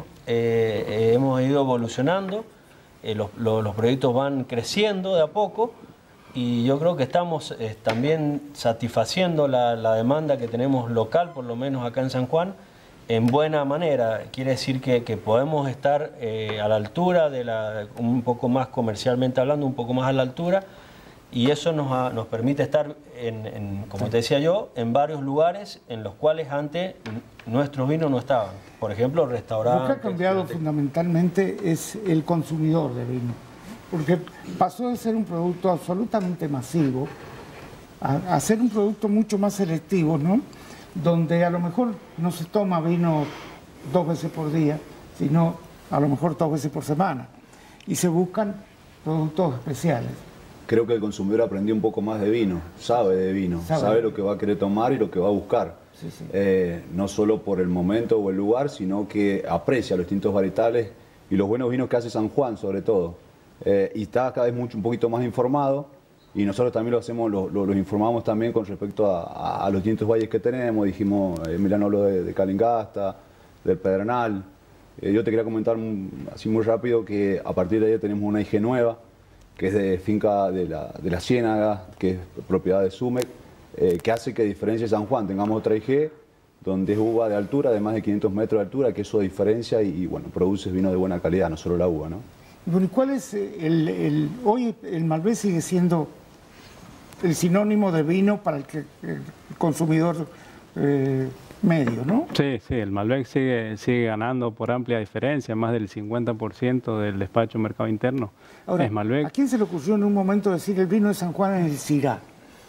hemos ido evolucionando, los proyectos van creciendo de a poco y yo creo que estamos también satisfaciendo la demanda que tenemos local, por lo menos acá en San Juan, en buena manera. Quiere decir que podemos estar a la altura, un poco más comercialmente hablando, un poco más a la altura, y eso nos permite estar, como te decía yo, en varios lugares en los cuales antes nuestros vinos no estaban. Por ejemplo, restaurantes. Lo que ha cambiado fundamentalmente es el consumidor de vino, porque pasó de ser un producto absolutamente masivo a ser un producto mucho más selectivo, ¿no? Donde a lo mejor no se toma vino 2 veces por día, sino a lo mejor 2 veces por semana, y se buscan productos especiales. Creo que el consumidor aprendió un poco más de vino, sabe de vino, sabe lo que va a querer tomar y lo que va a buscar. Sí, sí. No solo por el momento o el lugar, sino que aprecia los distintos varietales y los buenos vinos que hace San Juan, sobre todo. Y está cada vez un poquito más informado, y nosotros también lo hacemos, los informamos también con respecto a los distintos valles que tenemos. Dijimos, Emiliano habló de Calingasta, del Pedernal. Yo te quería comentar así muy rápido que a partir de ahí tenemos una IG nueva, que es de finca de la Ciénaga, que es propiedad de Sumec, que hace que diferencie San Juan. Tengamos otra IG donde es uva de altura, de más de 500 metros de altura, que eso diferencia y bueno, produce vino de buena calidad, no solo la uva, ¿no? Bueno, ¿y cuál es hoy el Malbec sigue siendo el sinónimo de vino para el consumidor medio, ¿no? Sí, el Malbec sigue ganando por amplia diferencia, más del 50% del despacho mercado interno. Ahora, es Malbec. ¿a quién se le ocurrió en un momento decir el vino de San Juan es el Syrah?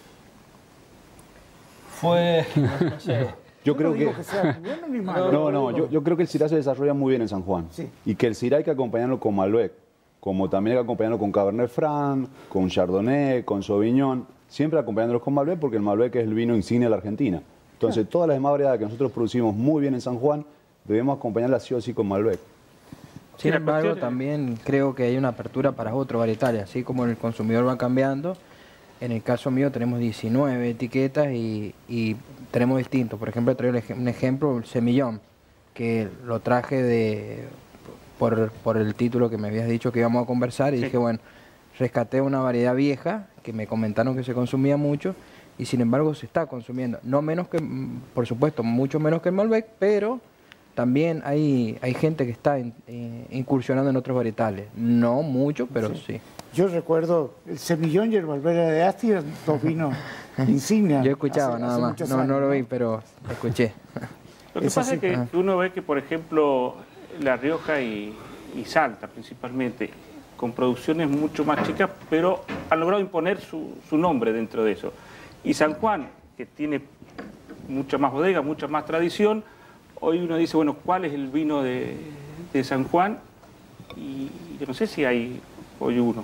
No sé. Yo creo que sea ni bueno ni malo. Yo creo que el Syrah se desarrolla muy bien en San Juan. Sí. Y que el Syrah hay que acompañarlo con Malbec, como también hay que acompañarlo con Cabernet Franc, con Chardonnay, con Sauvignon, siempre acompañándolos con Malbec, porque el Malbec es el vino insignia de la Argentina. Entonces, todas las demás variedades que nosotros producimos muy bien en San Juan, debemos acompañarlas sí o sí con Malbec. Sin embargo, también creo que hay una apertura para otros varietales, así como el consumidor va cambiando. En el caso mío tenemos 19 etiquetas y tenemos distintos. Por ejemplo, traigo un ejemplo, el Semillón, que lo traje por el título que me habías dicho que íbamos a conversar, y dije, bueno, rescaté una variedad vieja que me comentaron que se consumía mucho, y sin embargo se está consumiendo. No menos que, por supuesto, mucho menos que el Malbec, pero también hay gente que está incursionando en otros varietales. No mucho, pero sí. Yo recuerdo el Semillón y el Malbec de Asti, dos vinos insignia. Yo escuchaba nada más, no lo vi, pero escuché. Lo que pasa es que uno ve que, por ejemplo, La Rioja y Salta principalmente, con producciones mucho más chicas, pero han logrado imponer su nombre dentro de eso. Y San Juan, que tiene mucha más bodega, mucha más tradición, hoy uno dice, bueno, ¿cuál es el vino de San Juan? Y yo no sé si hay hoy uno.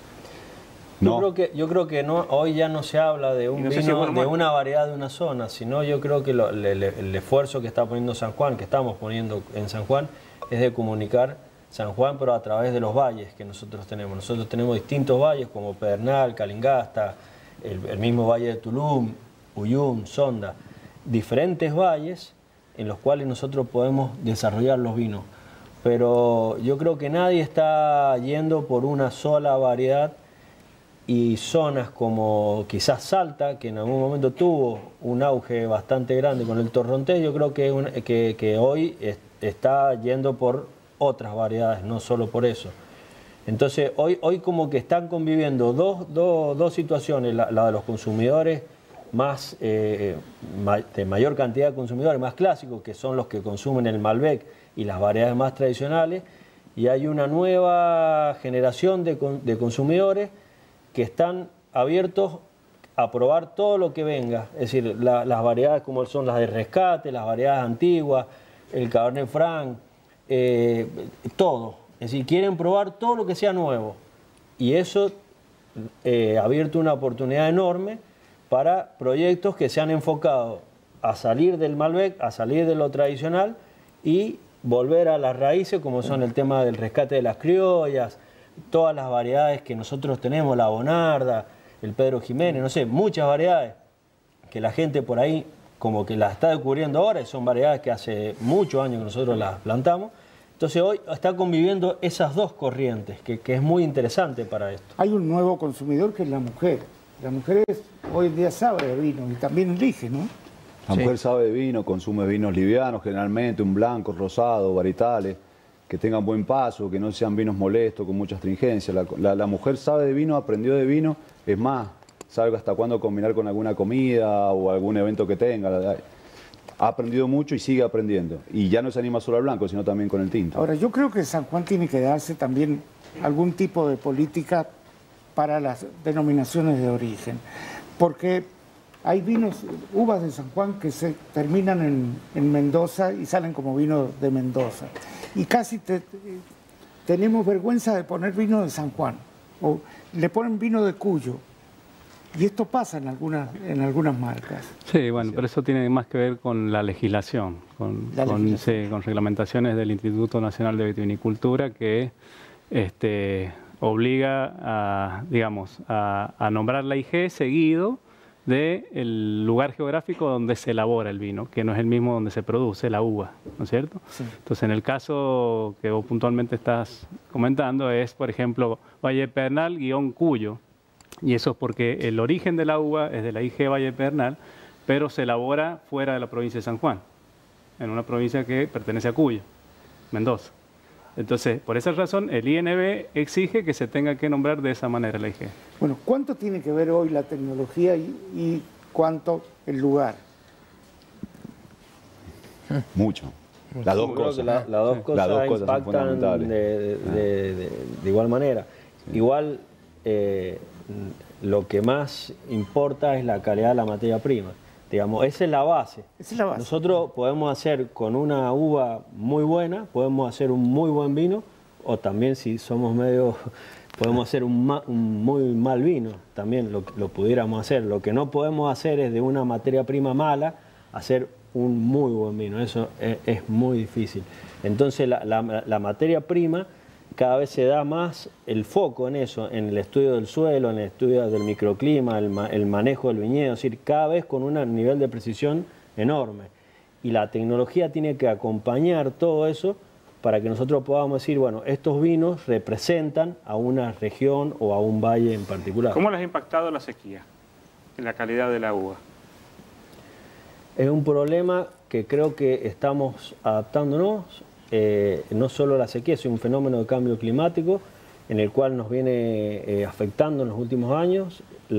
No. Yo creo que no, hoy ya no se habla de un vino, de una variedad de una zona, sino yo creo que el esfuerzo que está poniendo San Juan, que estamos poniendo en San Juan, es de comunicar San Juan, pero a través de los valles que nosotros tenemos. Nosotros tenemos distintos valles como Pedernal, Calingasta, el mismo valle de Tulum, Uyum, Sonda, diferentes valles en los cuales nosotros podemos desarrollar los vinos. Pero yo creo que nadie está yendo por una sola variedad, y zonas como quizás Salta, que en algún momento tuvo un auge bastante grande con el torrontés, yo creo que hoy está yendo por otras variedades, no solo por eso. Entonces hoy como que están conviviendo dos situaciones, la de los consumidores más de mayor cantidad de consumidores, más clásicos, que son los que consumen el Malbec y las variedades más tradicionales, y hay una nueva generación de consumidores que están abiertos a probar todo lo que venga, es decir, las variedades como son las de rescate, las variedades antiguas, el Cabernet Franc, todo. Es decir, quieren probar todo lo que sea nuevo, y eso ha abierto una oportunidad enorme para proyectos que se han enfocado a salir del Malbec, a salir de lo tradicional y volver a las raíces, como son el tema del rescate de las criollas, todas las variedades que nosotros tenemos, la Bonarda, el Pedro Jiménez, no sé, muchas variedades que la gente por ahí como que las está descubriendo ahora, y son variedades que hace muchos años que nosotros las plantamos, Entonces hoy está conviviendo esas dos corrientes, que es muy interesante para esto. Hay un nuevo consumidor que es la mujer. La mujer hoy en día sabe de vino y también elige, ¿no? La mujer sabe de vino, consume vinos livianos, generalmente un blanco, rosado, varietales, que tengan buen paso, que no sean vinos molestos, con mucha astringencia. La mujer sabe de vino, aprendió de vino, es más, sabe hasta cuándo combinar con alguna comida o algún evento que tenga. Ha aprendido mucho y sigue aprendiendo. Y ya no se anima solo al blanco, sino también con el tinto. Ahora, yo creo que San Juan tiene que darse también algún tipo de política para las denominaciones de origen. Porque hay vinos, uvas de San Juan que se terminan en Mendoza y salen como vino de Mendoza. Y casi tenemos vergüenza de poner vino de San Juan. O le ponen vino de Cuyo. Y esto pasa en algunas marcas. Sí, bueno, pero eso tiene más que ver con la legislación, con reglamentaciones del Instituto Nacional de Vitivinicultura que obliga a, digamos, a nombrar la IG seguido del lugar geográfico donde se elabora el vino, que no es el mismo donde se produce la uva, ¿no es cierto? Sí. Entonces, en el caso que vos puntualmente estás comentando es, por ejemplo, Valle Pedernal -Cuyo. Y eso es porque el origen de la uva es de la IG Valle Pedernal, pero se elabora fuera de la provincia de San Juan, en una provincia que pertenece a Cuyo, Mendoza. Entonces, por esa razón, el INB exige que se tenga que nombrar de esa manera la IG. Bueno, ¿cuánto tiene que ver hoy la tecnología y cuánto el lugar? Mucho. Las dos cosas. Las dos cosas impactan de igual manera. Sí. Igual, lo que más importa es la calidad de la materia prima. Digamos, esa es la base. Esa es la base. Nosotros podemos hacer con una uva muy buena, podemos hacer un muy buen vino, o también si somos medio, podemos hacer un muy mal vino, también lo pudiéramos hacer. Lo que no podemos hacer es de una materia prima mala hacer un muy buen vino, eso es muy difícil. Entonces la materia prima, cada vez se da más el foco en eso, en el estudio del suelo, en el estudio del microclima, el manejo del viñedo, es decir, cada vez con un nivel de precisión enorme. Y la tecnología tiene que acompañar todo eso para que nosotros podamos decir, bueno, estos vinos representan a una región o a un valle en particular. ¿Cómo les ha impactado la sequía en la calidad de la uva? Es un problema que creo que estamos adaptándonos. No solo la sequía, es un fenómeno de cambio climático en el cual nos viene afectando en los últimos años.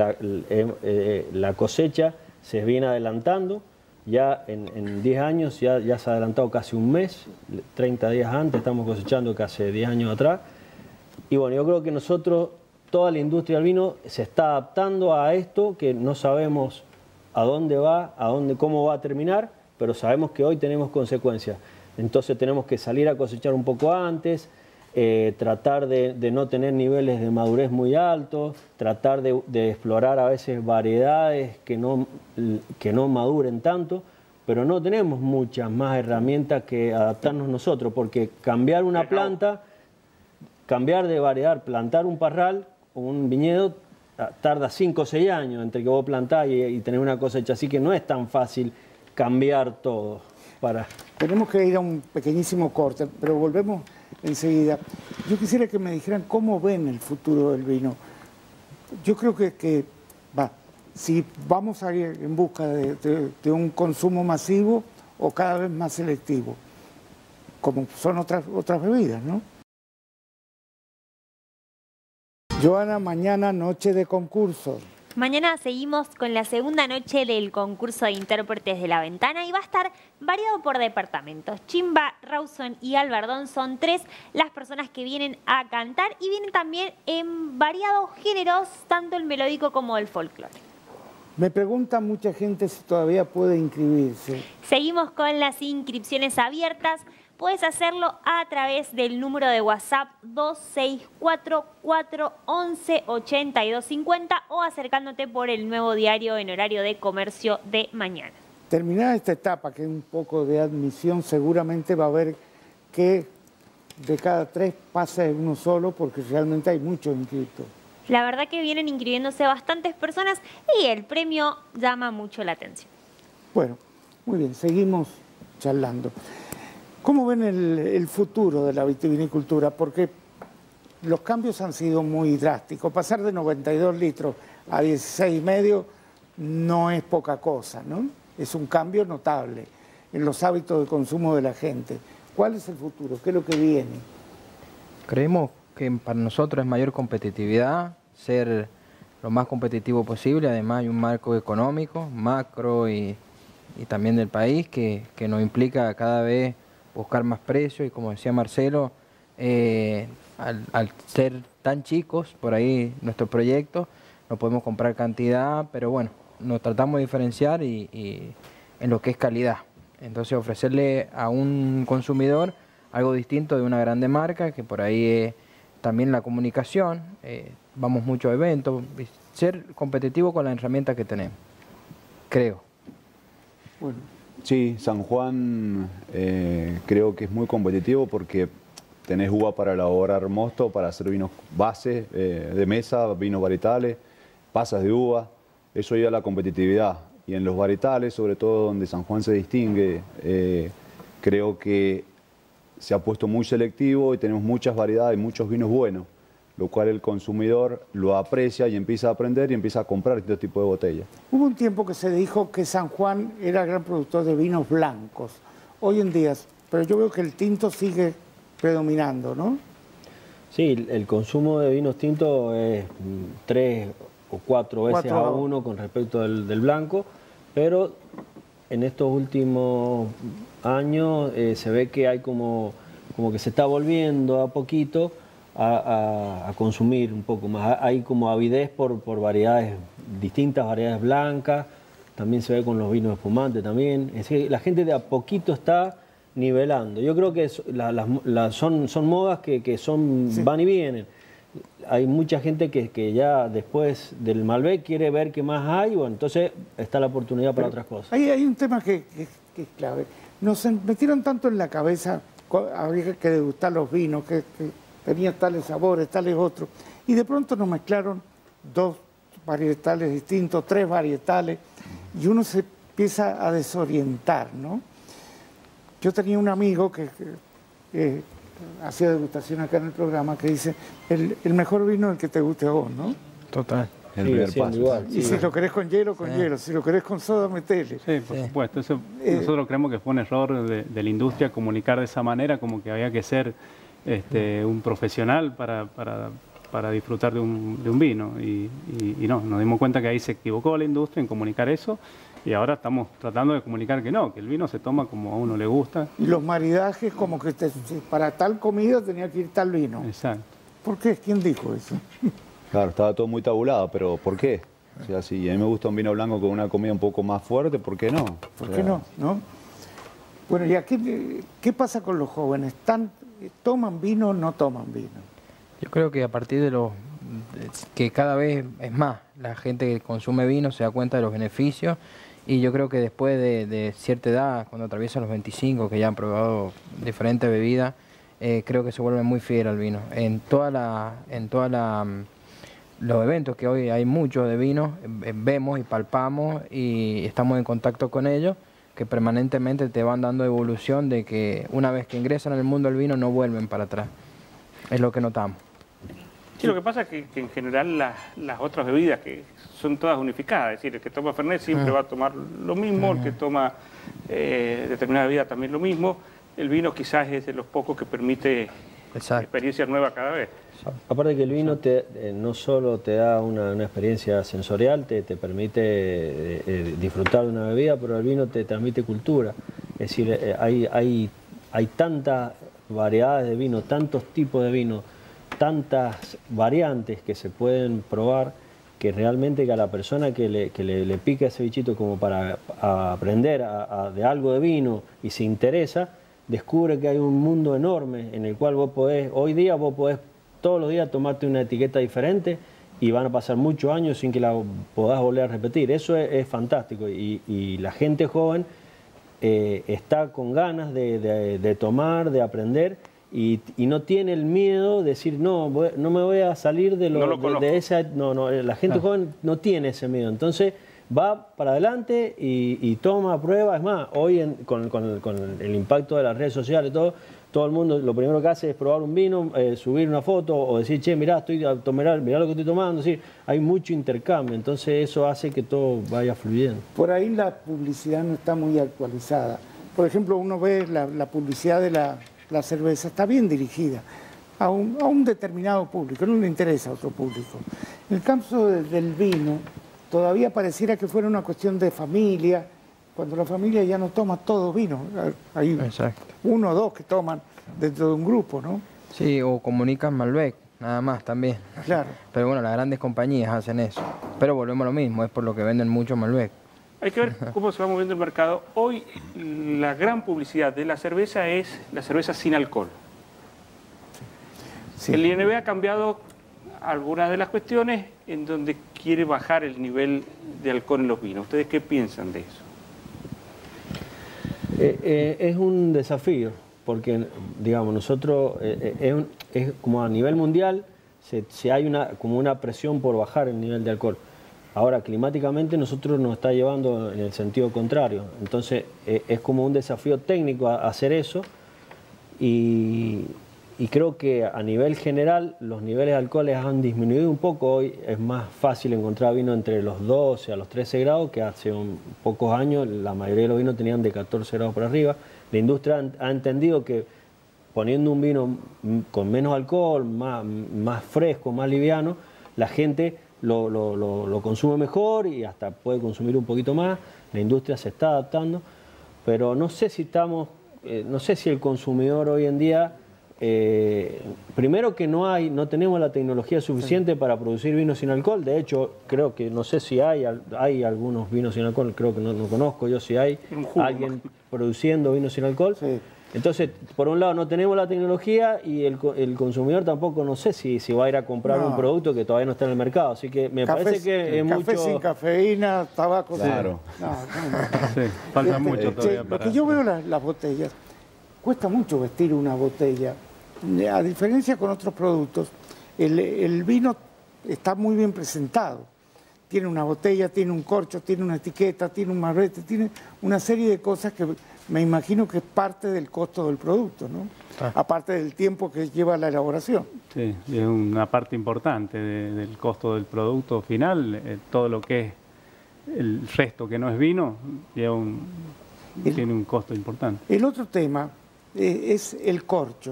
La cosecha se viene adelantando, ya en 10 años ya se ha adelantado casi un mes, 30 días antes, estamos cosechando que hace 10 años atrás. Y bueno, yo creo que nosotros, toda la industria del vino se está adaptando a esto, que no sabemos a dónde va, cómo va a terminar, pero sabemos que hoy tenemos consecuencias. Entonces tenemos que salir a cosechar un poco antes, tratar de no tener niveles de madurez muy altos, tratar de explorar a veces variedades que no maduren tanto, pero no tenemos muchas más herramientas que adaptarnos nosotros, porque cambiar una planta, cambiar de variedad, plantar un parral o un viñedo, tarda 5 o 6 años entre que vos plantás y tenés una cosecha, así que no es tan fácil cambiar todo. Tenemos que ir a un pequeñísimo corte, pero volvemos enseguida. Yo quisiera que me dijeran cómo ven el futuro del vino. Yo creo que si vamos a ir en busca de un consumo masivo o cada vez más selectivo, como son otras bebidas, ¿no? Joana, mañana noche de concurso. Mañana seguimos con la segunda noche del concurso de intérpretes de La Ventana y va a estar variado por departamentos. Chimba, Rawson y Albardón son 3 las personas que vienen a cantar y vienen también en variados géneros, tanto el melódico como el folclore. Me pregunta mucha gente si todavía puede inscribirse. Seguimos con las inscripciones abiertas. Puedes hacerlo a través del número de WhatsApp 264-411-8250 o acercándote por el Nuevo Diario en horario de comercio de mañana. Terminada esta etapa, que es un poco de admisión, seguramente va a haber que de cada 3 pase uno solo, porque realmente hay muchos inscritos. La verdad que vienen inscribiéndose bastantes personas y el premio llama mucho la atención. Bueno, muy bien, seguimos charlando. ¿Cómo ven el futuro de la vitivinicultura? Porque los cambios han sido muy drásticos. Pasar de 92 litros a 16,5 no es poca cosa, ¿no? Es un cambio notable en los hábitos de consumo de la gente. ¿Cuál es el futuro? ¿Qué es lo que viene? Creemos que para nosotros es mayor competitividad, ser lo más competitivo posible. Además hay un marco económico, macro y también del país que nos implica cada vez buscar más precios y, como decía Marcelo, al ser tan chicos por ahí nuestros proyectos, no podemos comprar cantidad, pero bueno, nos tratamos de diferenciar y en lo que es calidad. Entonces ofrecerle a un consumidor algo distinto de una grande marca, que por ahí es también la comunicación, vamos mucho a eventos, ser competitivo con las herramientas que tenemos, creo. Bueno. Sí, San Juan creo que es muy competitivo porque tenés uva para elaborar mosto, para hacer vinos base de mesa, vinos varietales, pasas de uva, eso ayuda a la competitividad. Y en los varietales, sobre todo donde San Juan se distingue, creo que se ha puesto muy selectivo y tenemos muchas variedades y muchos vinos buenos, lo cual el consumidor lo aprecia y empieza a aprender y empieza a comprar este tipo de botellas. Hubo un tiempo que se dijo que San Juan era gran productor de vinos blancos. Hoy en día, pero yo veo que el tinto sigue predominando, ¿no? Sí, el consumo de vinos tintos es 3 o 4 veces a 1 con respecto del blanco, pero en estos últimos años se ve que hay como que se está volviendo a poquito a consumir un poco más. Hay como avidez por variedades distintas, variedades blancas, también se ve con los vinos espumantes también. Es decir, la gente de a poquito está nivelando. Yo creo que son modas que son, sí, van y vienen. Hay mucha gente que ya después del Malbec quiere ver qué más hay, bueno, entonces está la oportunidad para otras cosas. Hay un tema que es clave. Nos metieron tanto en la cabeza, había que degustar los vinos, que tenían tales sabores, tales otros, y de pronto nos mezclaron 2 varietales distintos, 3 varietales, y uno se empieza a desorientar, ¿no? Yo tenía un amigo que hacía degustación acá en el programa, que dice, el mejor vino es el que te guste a vos, ¿no? Total. El primer paso. Igual, y si lo querés con hielo, con hielo. Si lo querés con soda, metele. Sí, por supuesto. Eso, nosotros creemos que fue un error de la industria comunicar de esa manera, como que había que ser un profesional para disfrutar de un vino. Y no, nos dimos cuenta que ahí se equivocó la industria en comunicar eso. Y ahora estamos tratando de comunicar que no, que el vino se toma como a uno le gusta. Y los maridajes, como que para tal comida tenía que ir tal vino. Exacto. ¿Por qué? ¿Quién dijo eso? Claro, estaba todo muy tabulado, pero ¿por qué? O sea, si a mí me gusta un vino blanco con una comida un poco más fuerte, ¿por qué no? ¿Por qué no? Bueno, ¿y qué pasa con los jóvenes? ¿Toman vino o no toman vino? Yo creo que a partir de que cada vez es más, la gente que consume vino se da cuenta de los beneficios, y yo creo que después de cierta edad, cuando atraviesan los 25, que ya han probado diferentes bebidas, creo que se vuelven muy fieles al vino. En los eventos que hoy hay muchos de vino, vemos y palpamos y estamos en contacto con ellos, que permanentemente te van dando evolución de que una vez que ingresan al mundo del vino no vuelven para atrás. Es lo que notamos. Sí, lo que pasa es que en general las otras bebidas que son todas unificadas, es decir, el que toma Fernet siempre va a tomar lo mismo, el que toma determinada bebida también lo mismo. El vino quizás es de los pocos que permite experiencias nuevas cada vez. Aparte que el vino no solo te da una experiencia sensorial, te permite disfrutar de una bebida, pero el vino te transmite cultura. Es decir, hay tantas variedades de vino, tantos tipos de vino, tantas variantes que se pueden probar, que realmente que a la persona que le pica ese bichito como para aprender de algo de vino y se interesa, descubre que hay un mundo enorme en el cual hoy día vos podés todos los días tomarte una etiqueta diferente y van a pasar muchos años sin que la podás volver a repetir. Eso es fantástico y la gente joven está con ganas de tomar, de aprender y no tiene el miedo de decir no me voy a salir de esa... No, la gente joven no tiene ese miedo. Entonces va para adelante y toma, prueba. Es más, hoy con el impacto de las redes sociales, todo el mundo lo primero que hace es probar un vino, subir una foto o decir, che, mirá, mirá lo que estoy tomando. Sí, hay mucho intercambio, entonces eso hace que todo vaya fluyendo. Por ahí la publicidad no está muy actualizada. Por ejemplo, uno ve la publicidad de la cerveza, está bien dirigida a un determinado público, no le interesa a otro público. En el caso del vino, todavía pareciera que fuera una cuestión de familia, cuando la familia ya no toma todo vino. Hay Exacto. uno o dos que toman dentro de un grupo, ¿no? Sí, o comunican Malbec, nada más también. Claro. Pero bueno, las grandes compañías hacen eso. Pero volvemos a lo mismo, es por lo que venden mucho Malbec. Hay que ver cómo se va moviendo el mercado. Hoy la gran publicidad de la cerveza es la cerveza sin alcohol. Sí. El INB ha cambiado algunas de las cuestiones en donde quiere bajar el nivel de alcohol en los vinos. ¿Ustedes qué piensan de eso? Es un desafío, porque digamos, nosotros es como a nivel mundial se hay como una presión por bajar el nivel de alcohol. Ahora, climáticamente nosotros nos está llevando en el sentido contrario. Entonces, es como un desafío técnico hacer eso. Y creo que a nivel general los niveles de alcoholes han disminuido un poco. Hoy es más fácil encontrar vino entre los 12 a los 13 grados, que hace pocos años la mayoría de los vinos tenían de 14 grados para arriba. La industria ha entendido que poniendo un vino con menos alcohol, más fresco, más liviano, la gente lo consume mejor y hasta puede consumir un poquito más. La industria se está adaptando, pero no sé si no sé si el consumidor hoy en día, primero que no tenemos la tecnología suficiente para producir vinos sin alcohol. De hecho, creo que no sé si hay algunos vinos sin alcohol, creo que no conozco yo si hay alguien produciendo vinos sin alcohol. Sí. Entonces, por un lado no tenemos la tecnología y el consumidor tampoco, no sé si va a ir a comprar un producto que todavía no está en el mercado. Así que me parece que es mucho... Café sin cafeína, tabaco... Claro. Sí, falta mucho todavía para... Lo que yo veo las botellas, cuesta mucho vestir una botella. A diferencia con otros productos, el vino está muy bien presentado. Tiene una botella, tiene un corcho, tiene una etiqueta, tiene un marbete, tiene una serie de cosas que me imagino que es parte del costo del producto, ¿no? Aparte del tiempo que lleva la elaboración. Sí, es una parte importante del costo del producto final. Todo lo que es el resto que no es vino tiene un costo importante. El otro tema es el corcho.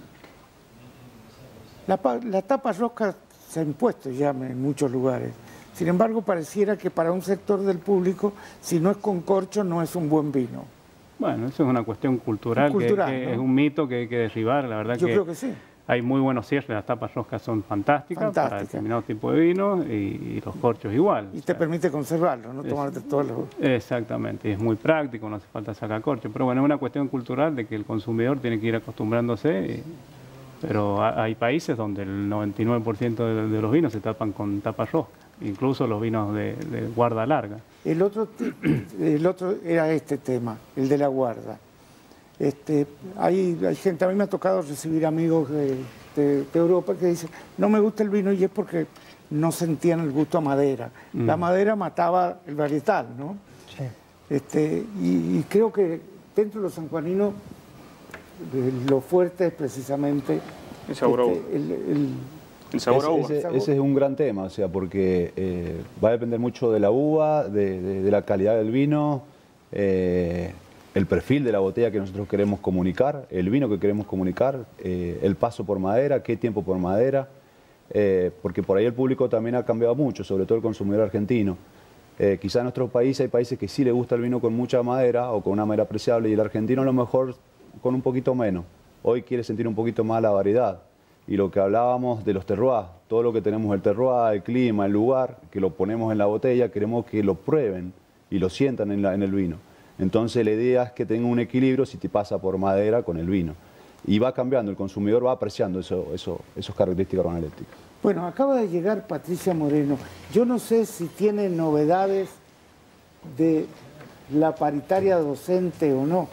La tapa rosca se ha impuesto ya en muchos lugares. Sin embargo, pareciera que para un sector del público, si no es con corcho, no es un buen vino. Bueno, eso es una cuestión cultural, que ¿no? Es un mito que hay que derribar. La verdad Yo creo que sí. Hay muy buenos cierres, las tapas roscas son fantásticas para determinados tipos de vinos y los corchos igual. Y te permite conservarlo, no tomarte todos los... Exactamente, y es muy práctico, no hace falta sacar corcho. Pero bueno, es una cuestión cultural de que el consumidor tiene que ir acostumbrándose. Pero hay países donde el 99% de los vinos se tapan con tapa rosca, incluso los vinos de guarda larga. El otro era este tema, el de la guarda. Hay gente, a mí me ha tocado recibir amigos de Europa que dicen, no me gusta el vino y es porque no sentían el gusto a madera. La madera mataba el varietal, ¿no? Sí. Y creo que dentro de los sanjuaninos lo fuerte es precisamente el sabor a uva. El sabor a uva. Ese es un gran tema, o sea, porque va a depender mucho de la uva, de la calidad del vino, el perfil de la botella que nosotros queremos comunicar, el vino que queremos comunicar, el paso por madera, qué tiempo por madera, porque por ahí el público también ha cambiado mucho, sobre todo el consumidor argentino. Quizá en nuestros países hay países que sí le gusta el vino con mucha madera o con una madera apreciable y el argentino a lo mejor con un poquito menos. Hoy quiere sentir un poquito más la variedad. Y lo que hablábamos de los terroirs, todo lo que tenemos el terroir, el clima, el lugar, que lo ponemos en la botella, queremos que lo prueben y lo sientan en el vino. Entonces la idea es que tenga un equilibrio si te pasa por madera con el vino. Y va cambiando, el consumidor va apreciando esas características organolépticas. Bueno, acaba de llegar Patricia Moreno. Yo no sé si tiene novedades de la paritaria docente o no.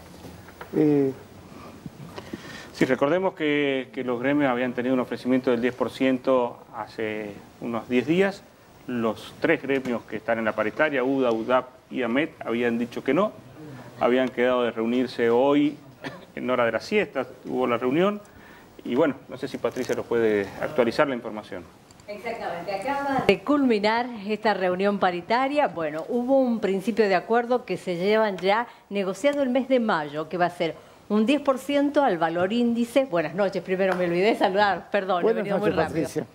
Sí, recordemos que los gremios habían tenido un ofrecimiento del 10% hace unos 10 días. Los 3 gremios que están en la paritaria, UDA, UDAP y AMET, habían dicho que no. Habían quedado de reunirse hoy en hora de la siesta, hubo la reunión. Y bueno, no sé si Patricia nos puede actualizar la información. Exactamente, acaba de culminar esta reunión paritaria. Bueno, hubo un principio de acuerdo que se llevan ya negociando el mes de mayo, que va a ser un 10% al valor índice. Buenas noches, primero me olvidé de saludar, perdón, he venido muy rápido. Patricia.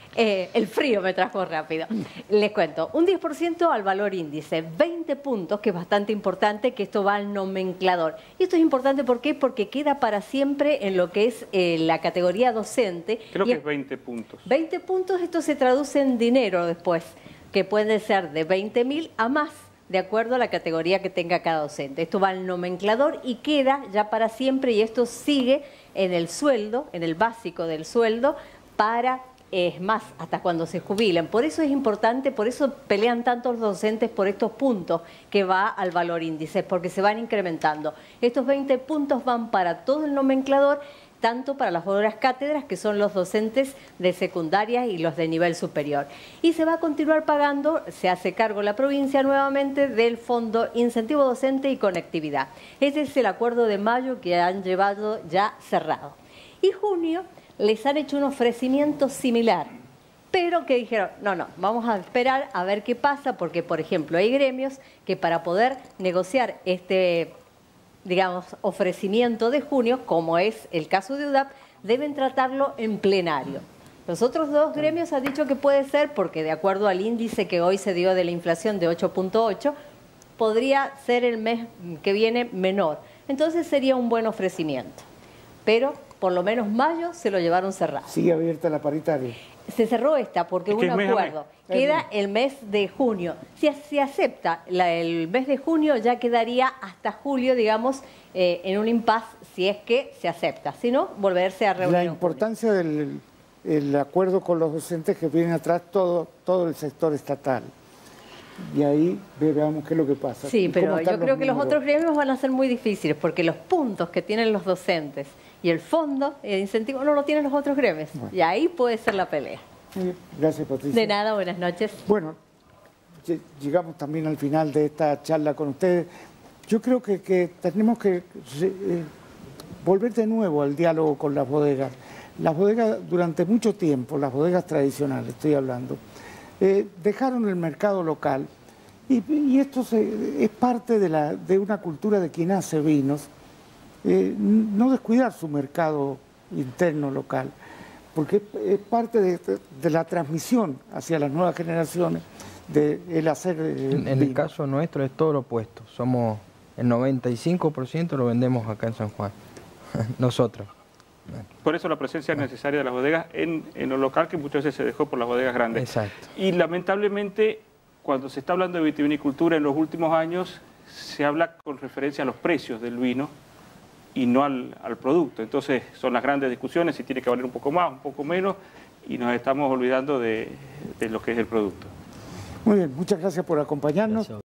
El frío me trajo rápido. Les cuento, un 10% al valor índice, 20 puntos, que es bastante importante, que esto va al nomenclador. Y esto es importante, ¿por qué? Porque queda para siempre en lo que es la categoría docente. Creo que es 20 puntos. 20 puntos, esto se traduce en dinero después, que puede ser de 20.000 a más, de acuerdo a la categoría que tenga cada docente. Esto va al nomenclador y queda ya para siempre, y esto sigue en el sueldo, en el básico del sueldo, para... es más, hasta cuando se jubilan. Por eso es importante, por eso pelean tanto los docentes por estos puntos que va al valor índice, porque se van incrementando. Estos 20 puntos van para todo el nomenclador, tanto para las otras cátedras, que son los docentes de secundaria y los de nivel superior. Y se va a continuar pagando, se hace cargo la provincia nuevamente del Fondo Incentivo Docente y Conectividad. Ese es el acuerdo de mayo que han llevado ya cerrado. Y junio les han hecho un ofrecimiento similar, pero que dijeron, no, vamos a esperar a ver qué pasa, porque, por ejemplo, hay gremios que para poder negociar este, digamos, ofrecimiento de junio, como es el caso de UDAP, deben tratarlo en plenario. Los otros 2 gremios han dicho que puede ser, porque de acuerdo al índice que hoy se dio de la inflación de 8.8, podría ser el mes que viene menor. Entonces sería un buen ofrecimiento. Pero por lo menos mayo se lo llevaron cerrado. ¿Sigue abierta la paritaria? Se cerró esta porque hubo un acuerdo. Queda el mes de junio. Si se acepta el mes de junio, ya quedaría hasta julio, digamos, en un impasse, si es que se acepta. Si no, volverse a reunir. La importancia del acuerdo con los docentes, que vienen atrás todo el sector estatal. Y ahí veamos qué es lo que pasa. Sí, pero yo creo que los otros gremios van a ser muy difíciles, porque los puntos que tienen los docentes y el fondo, el incentivo, no lo tienen los otros gremios. Bueno. Y ahí puede ser la pelea. Gracias, Patricia. De nada, buenas noches. Bueno, llegamos también al final de esta charla con ustedes. Yo creo que tenemos que volver de nuevo al diálogo con las bodegas. Las bodegas, durante mucho tiempo, las bodegas tradicionales, estoy hablando, dejaron el mercado local, y esto es parte de una cultura de quien hace vinos, no descuidar su mercado interno local, porque es parte de la transmisión hacia las nuevas generaciones del hacer en el caso nuestro es todo lo opuesto, somos el 95% lo vendemos acá en San Juan, nosotros. Por eso la presencia necesaria de las bodegas en lo local, que muchas veces se dejó por las bodegas grandes. Exacto. Y lamentablemente, cuando se está hablando de vitivinicultura en los últimos años, se habla con referencia a los precios del vino y no al producto. Entonces son las grandes discusiones, si tiene que valer un poco más, un poco menos, y nos estamos olvidando de lo que es el producto. Muy bien, muchas gracias por acompañarnos. Gracias.